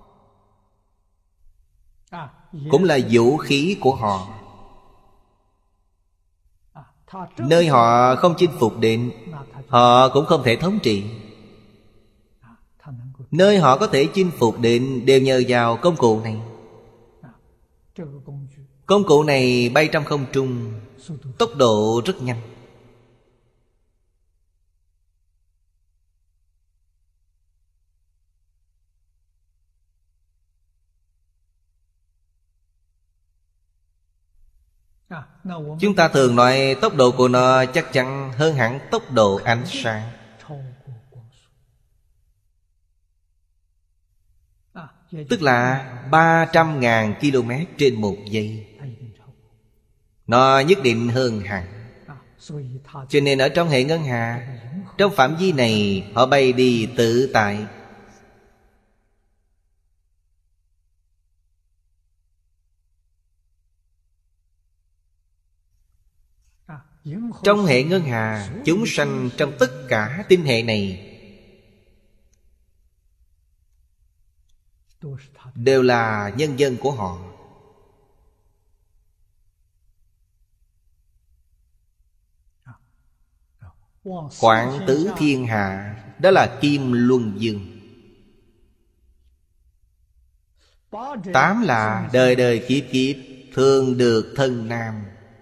cũng là vũ khí của họ. Nơi họ không chinh phục đến, họ cũng không thể thống trị. Nơi họ có thể chinh phục đến đều nhờ vào công cụ này. Công cụ này bay trong không trung, tốc độ rất nhanh. Chúng ta thường nói tốc độ của nó chắc chắn hơn hẳn tốc độ ánh sáng. Tức là 300.000 km trên 1 giây. Nó nhất định hơn hẳn. Cho nên ở trong hệ ngân hà, trong phạm vi này họ bay đi tự tại. Trong hệ ngân hà, chúng sanh trong tất cả tinh hệ này đều là nhân dân của họ. Quản tứ thiên hạ, đó là Kim Luân Dương. 8 là đời đời kiếp kiếp thường được thân nam.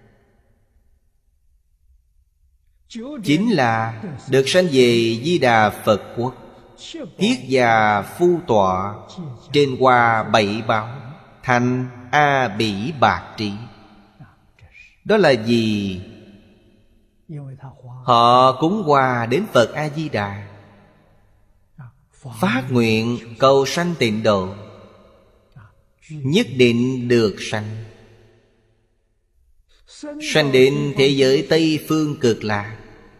9 là được sanh về Di Đà Phật Quốc. Thiết già phu tọa trên hoa 7 báo, thành A Bỉ Bạc Trí. Đó là gì? Họ cúng hoa đến Phật A-di-đà, phát nguyện cầu sanh tịnh độ, nhất định được sanh. Sanh đến thế giới Tây Phương Cực Lạc.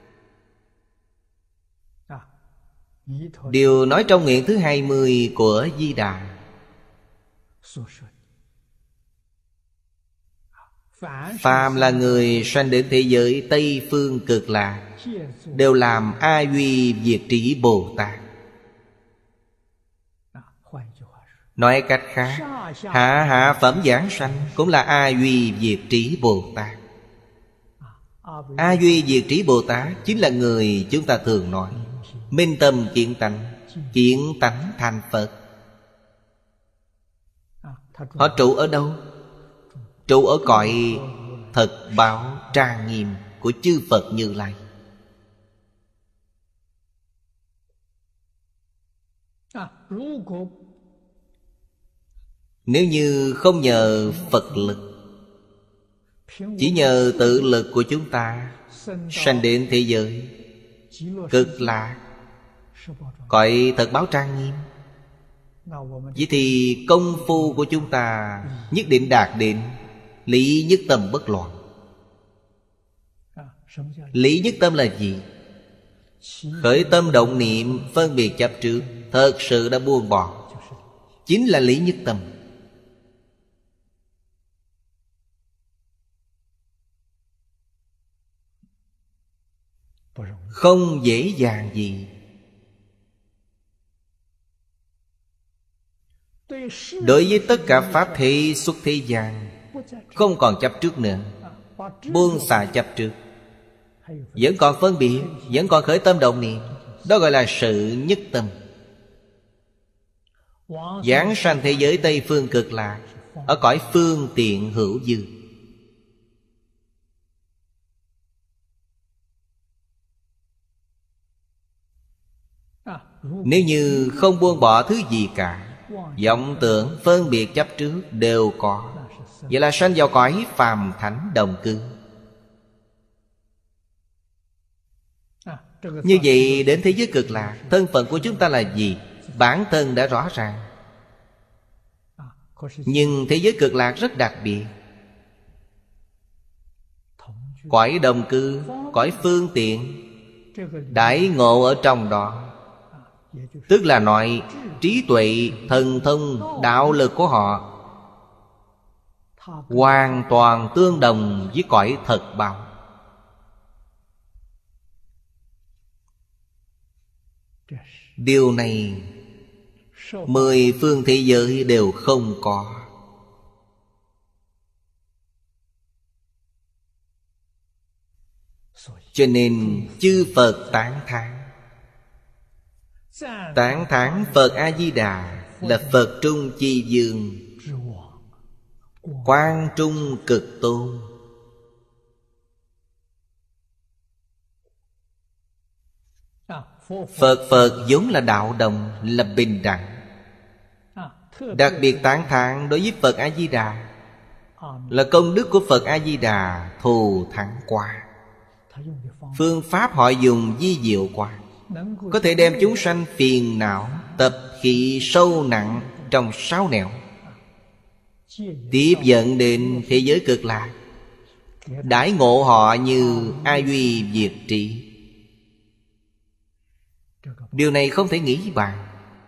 Điều nói trong nguyện thứ 20 của Di Đà. Phàm là người sanh đến thế giới Tây Phương Cực Lạc đều làm A Duy Diệt Trí Bồ Tát. Nói cách khác, hạ phẩm giảng sanh cũng là A Duy Diệt Trí Bồ Tát. A Duy Diệt Trí Bồ Tát chính là người chúng ta thường nói minh tâm kiến tánh thành Phật. Họ trụ ở đâu? Trụ ở cõi thật báo trang nghiêm của chư Phật Như Lai. Nếu như không nhờ Phật lực, chỉ nhờ tự lực của chúng ta sanh đến thế giới Cực Lạc, cõi thật báo trang nghiêm, vậy thì công phu của chúng ta nhất định đạt đến lý nhất tâm bất loạn. Lý nhất tâm là gì? Khởi tâm động niệm phân biệt chấp trước thật sự đã buông bỏ, chính là lý nhất tâm. Không dễ dàng gì. Đối với tất cả pháp thế xuất thế gian, không còn chấp trước nữa, buông xả chấp trước, vẫn còn phân biệt, vẫn còn khởi tâm động niệm, Đó gọi là sự nhất tâm. Giáng sanh thế giới Tây Phương Cực Lạc, ở cõi phương tiện hữu dư. Nếu như không buông bỏ thứ gì cả, vọng tưởng, phân biệt, chấp trước đều có, vậy là sanh vào cõi phàm thánh đồng cư. Như vậy đến thế giới Cực Lạc, thân phận của chúng ta là gì? Bản thân đã rõ ràng. Nhưng thế giới Cực Lạc rất đặc biệt. Cõi đồng cư, cõi phương tiện, đãi ngộ ở trong đó, tức là nói trí tuệ, thần thông, đạo lực của họ hoàn toàn tương đồng với cõi thật báo. Điều này 10 phương thế giới đều không có. Cho nên chư Phật tán thán. Tán thán Phật A-di-đà là Phật Trung Chi Dương, Quang Trung Cực Tôn. Phật vốn là đạo đồng, là bình đẳng. Đặc biệt tán thán đối với Phật A-di-đà là công đức của Phật A-di-đà thù thắng quá. Phương pháp họ dùng vi diệu quá, có thể đem chúng sanh phiền não, tập khí sâu nặng trong 6 nẻo tiếp dẫn đến thế giới Cực Lạc, đãi ngộ họ như A Duy Diệt Trị. Điều này không thể nghĩ bàn.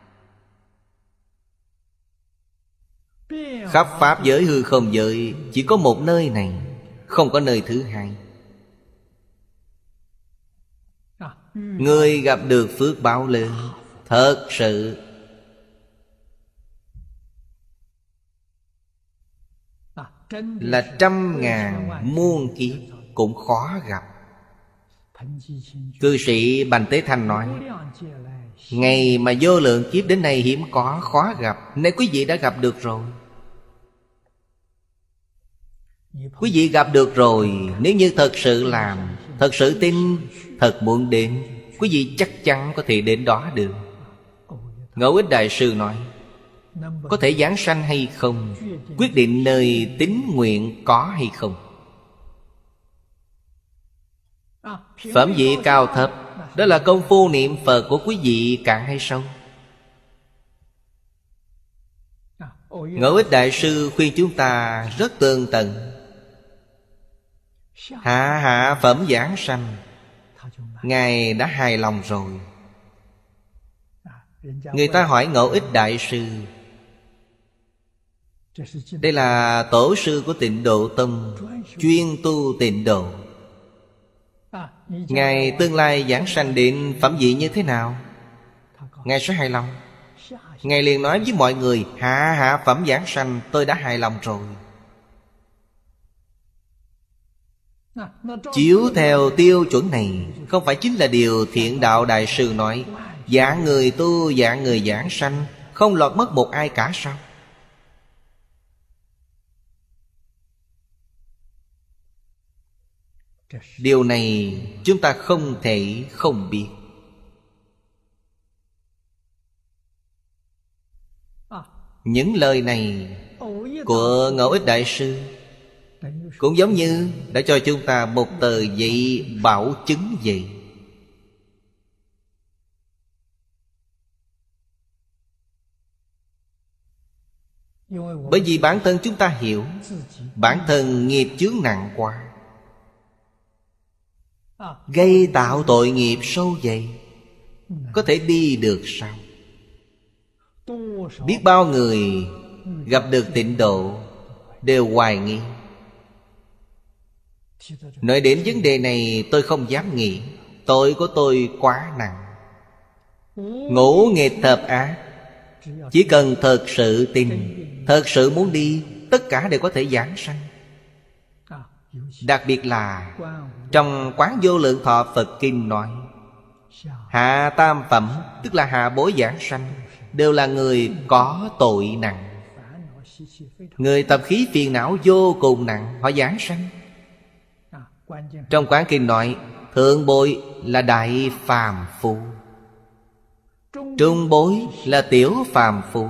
Khắp pháp giới hư không giới chỉ có một nơi này, không có nơi thứ hai. Người gặp được phước báo lớn, thật sự là 100.000 muôn kiếp cũng khó gặp. Cư sĩ Bành Tế Thanh nói, ngày mà vô lượng kiếp đến nay hiếm có, khó gặp. Nay quý vị đã gặp được rồi. Quý vị gặp được rồi, nếu như thật sự làm, thật sự tin, thật muốn đến, quý vị chắc chắn có thể đến đó được. Ngẫu Ích Đại Sư nói, có thể giáng sanh hay không, quyết định nơi tín nguyện có hay không. Phẩm vị cao thấp, đó là công phu niệm Phật của quý vị cạn hay sâu. Ngẫu Ích Đại Sư khuyên chúng ta rất tường tận. Hạ phẩm giảng sanh, Ngài đã hài lòng rồi. Người ta hỏi Ngẫu Ích Đại Sư, đây là tổ sư của Tịnh Độ Tông, chuyên tu tịnh độ. Ngài tương lai giảng sanh đến phẩm vị như thế nào? Ngài sẽ hài lòng. Ngài liền nói với mọi người, hạ phẩm giảng sanh tôi đã hài lòng rồi. Chiếu theo tiêu chuẩn này, không phải chính là điều Thiện Đạo Đại Sư nói, dạng người tu, dạng người giảng sanh, không lọt mất một ai cả sao? Điều này chúng ta không thể không biết. Những lời này của Ngẫu Ích Đại Sư cũng giống như đã cho chúng ta một tờ giấy bảo chứng vậy. Bởi vì bản thân chúng ta hiểu, bản thân nghiệp chướng nặng quá, gây tạo tội nghiệp sâu dày, có thể đi được sao? Biết bao người gặp được tịnh độ đều hoài nghi. Nói đến vấn đề này tôi không dám nghĩ, tội của tôi quá nặng. Ngũ nghịch thập ác, chỉ cần thật sự tin, thật sự muốn đi, tất cả đều có thể giảng sanh. Đặc biệt là trong Quán Vô Lượng Thọ Phật Kinh nói, Hạ tam phẩm tức là hạ bối giảng sanh, đều là người có tội nặng. Người tập khí phiền não vô cùng nặng, họ giảng sanh. Trong Quán Kinh nói thượng bối là đại phàm phu, trung bối là tiểu phàm phu,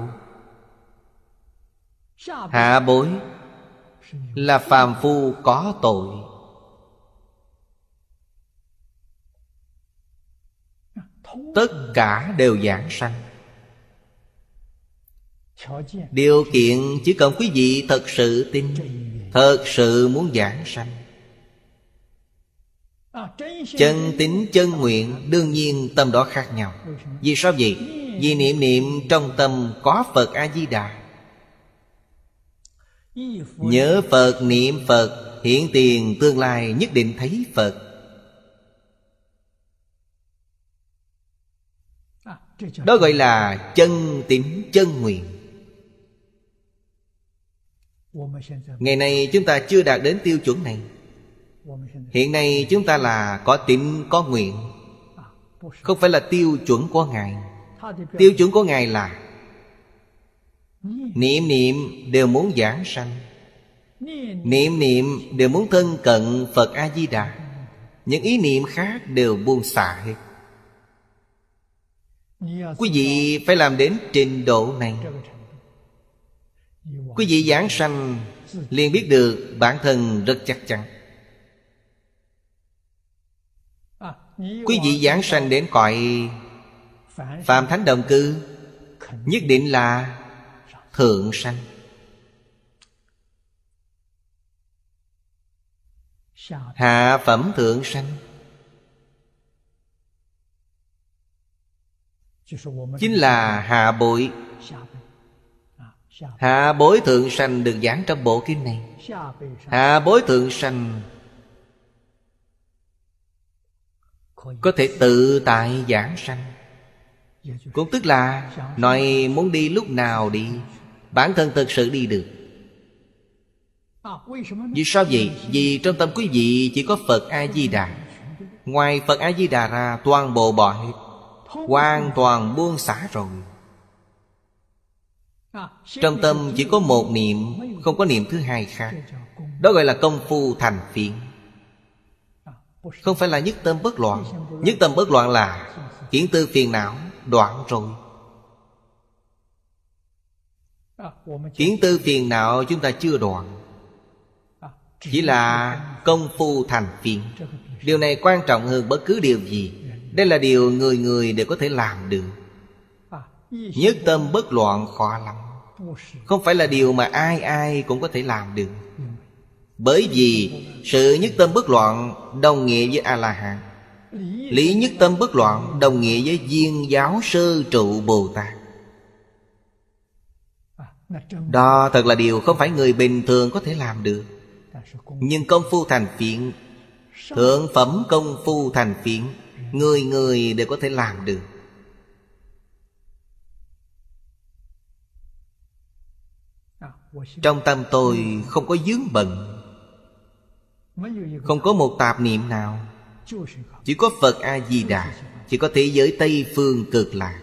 hạ bối là phàm phu có tội. Tất cả đều giảng sanh. Điều kiện chỉ cần quý vị thật sự tin, thật sự muốn giảng sanh, chân tín chân nguyện, đương nhiên tâm đó khác nhau. Vì sao vậy? Vì niệm niệm trong tâm có Phật A-di-đà. Nhớ Phật, niệm Phật, hiện tiền tương lai nhất định thấy Phật. Đó gọi là chân tín chân nguyện. Ngày nay chúng ta chưa đạt đến tiêu chuẩn này. Hiện nay chúng ta là có tín có nguyện, không phải là tiêu chuẩn của Ngài. Tiêu chuẩn của Ngài là niệm niệm đều muốn giảng sanh, niệm niệm đều muốn thân cận Phật A-di-đà. Những ý niệm khác đều buông xả hết. Quý vị phải làm đến trình độ này, quý vị giảng sanh liền biết được bản thân rất chắc chắn. Quý vị giảng sanh đến cõi Phạm Thánh Đồng Cư, nhất định là thượng sanh. Hạ phẩm thượng sanh chính là hạ bối. Hạ bối thượng sanh được giảng trong bộ kinh này. Hạ bối thượng sanh có thể tự tại giảng sanh, cũng tức là nói muốn đi lúc nào đi, bản thân thực sự đi được. Vì sao vậy? Vì trong tâm quý vị chỉ có Phật A-di-đà. Ngoài Phật A-di-đà ra toàn bộ bỏ hết, hoàn toàn buông xả rồi. Trong tâm chỉ có một niệm, không có niệm thứ hai khác. Đó gọi là công phu thành phiền. Không phải là nhất tâm bất loạn. Nhất tâm bất loạn là kiến tư phiền não đoạn rồi. Kiến tư phiền não chúng ta chưa đoạn, chỉ là công phu thành phiền. Điều này quan trọng hơn bất cứ điều gì. Đây là điều người người đều có thể làm được. Nhất tâm bất loạn khó lắm, không phải là điều mà ai ai cũng có thể làm được. Bởi vì sự nhất tâm bất loạn đồng nghĩa với A-la-hán. Lý nhất tâm bất loạn đồng nghĩa với viên giáo sơ trụ Bồ Tát. Đó thật là điều không phải người bình thường có thể làm được. Nhưng công phu thành phiền, thượng phẩm công phu thành phiền, người người đều có thể làm được. Trong tâm tôi không có vướng bận, không có một tạp niệm nào, chỉ có Phật A-di-đà, chỉ có thế giới Tây Phương Cực Lạc.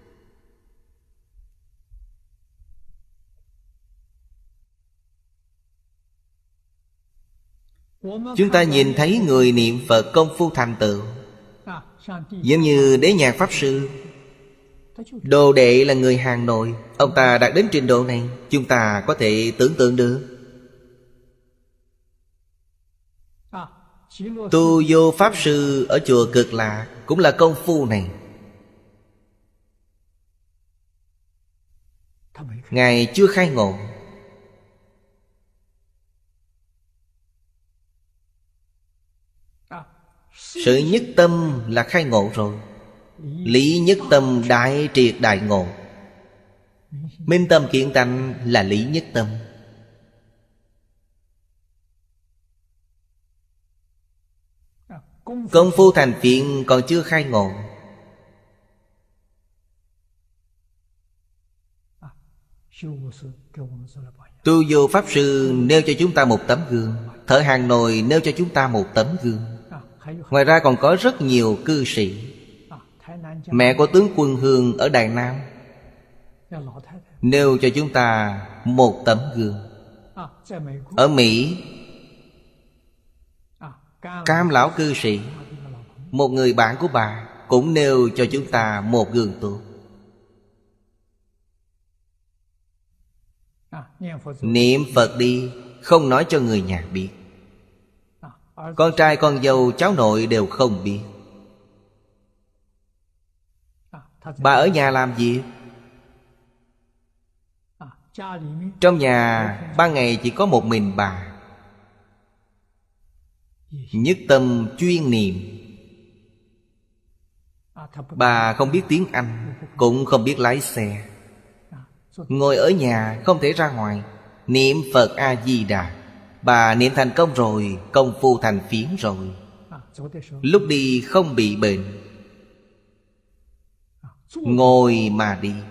Chúng ta nhìn thấy người niệm Phật công phu thành tựu, giống như Đế Nhạc Pháp Sư, đồ đệ là người Hà Nội. Ông ta đạt đến trình độ này, chúng ta có thể tưởng tượng được. Tu Vô Pháp Sư ở chùa Cực Lạc cũng là công phu này. Ngài chưa khai ngộ. Sự nhất tâm là khai ngộ rồi. Lý nhất tâm đại triệt đại ngộ. Minh tâm kiện tánh là lý nhất tâm. Công phu thành phiền còn chưa khai ngộ. Tu Vô Pháp Sư nêu cho chúng ta một tấm gương, Thợ Hàng Nồi nêu cho chúng ta một tấm gương. Ngoài ra còn có rất nhiều cư sĩ. Mẹ của tướng Quân Hương ở Đài Nam nêu cho chúng ta một tấm gương. Ở Mỹ, Cam lão cư sĩ, một người bạn của bà, cũng nêu cho chúng ta một gương tốt. Niệm Phật đi, không nói cho người nhà biết. Con trai con dâu cháu nội đều không biết. Bà ở nhà làm gì? Trong nhà ban ngày chỉ có một mình bà, nhất tâm chuyên niệm. Bà không biết tiếng Anh, cũng không biết lái xe. Ngồi ở nhà không thể ra ngoài, niệm Phật A-di-đà. Bà niệm thành công rồi, công phu thành phiến rồi. Lúc đi không bị bệnh, ngồi mà đi.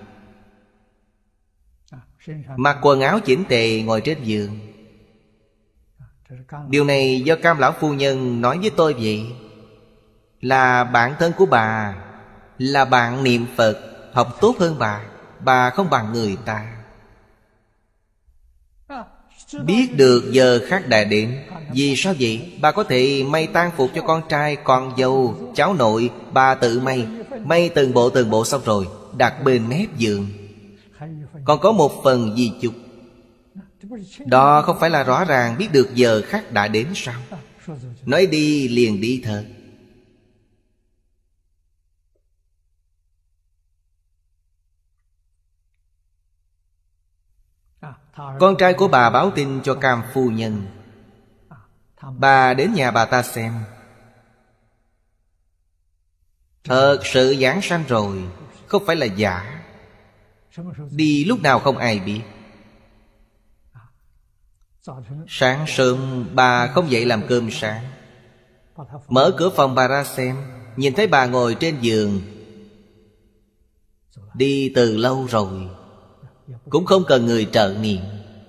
Mặc quần áo chỉnh tề ngồi trên giường. Điều này do Cam lão phu nhân nói với tôi vậy. Là bạn thân của bà, là bạn niệm Phật, học tốt hơn bà. Bà không bằng người ta. Biết được giờ khắc đã đến. Vì sao vậy? Bà có thể may tang phục cho con trai, con dâu, cháu nội. Bà tự may. May từng bộ xong rồi, đặt bên mép giường. Còn có một phần di chúc. Đó không phải là rõ ràng biết được giờ khắc đã đến sao? Nói đi liền đi thật. Con trai của bà báo tin cho Cam phu nhân. Bà đến nhà bà ta xem. Thật sự giảng sanh rồi, không phải là giả. Đi lúc nào không ai biết. Sáng sớm bà không dậy làm cơm sáng. Mở cửa phòng bà ra xem, nhìn thấy bà ngồi trên giường. Đi từ lâu rồi, cũng không cần người trợ niệm.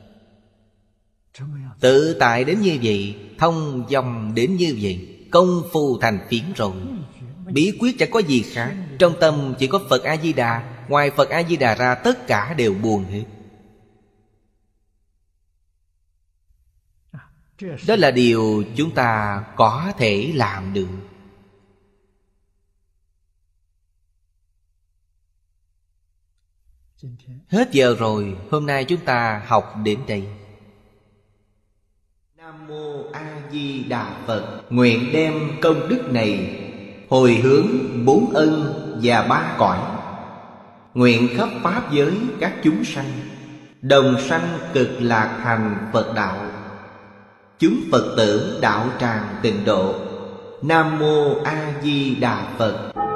Tự tại đến như vậy, thông dong đến như vậy, công phu thành phiến rồi. Bí quyết chẳng có gì khác. Trong tâm chỉ có Phật A-di-đà. Ngoài Phật A-di-đà ra tất cả đều buông hết. Đó là điều chúng ta có thể làm được. Hết giờ rồi, hôm nay chúng ta học đến đây. Nam Mô A Di Đà Phật. Nguyện đem công đức này hồi hướng 4 ân và 3 cõi. Nguyện khắp pháp giới các chúng sanh đồng sanh cực lạc thành Phật đạo. Chúng Phật tử đạo tràng tịnh độ. Nam Mô A Di Đà Phật.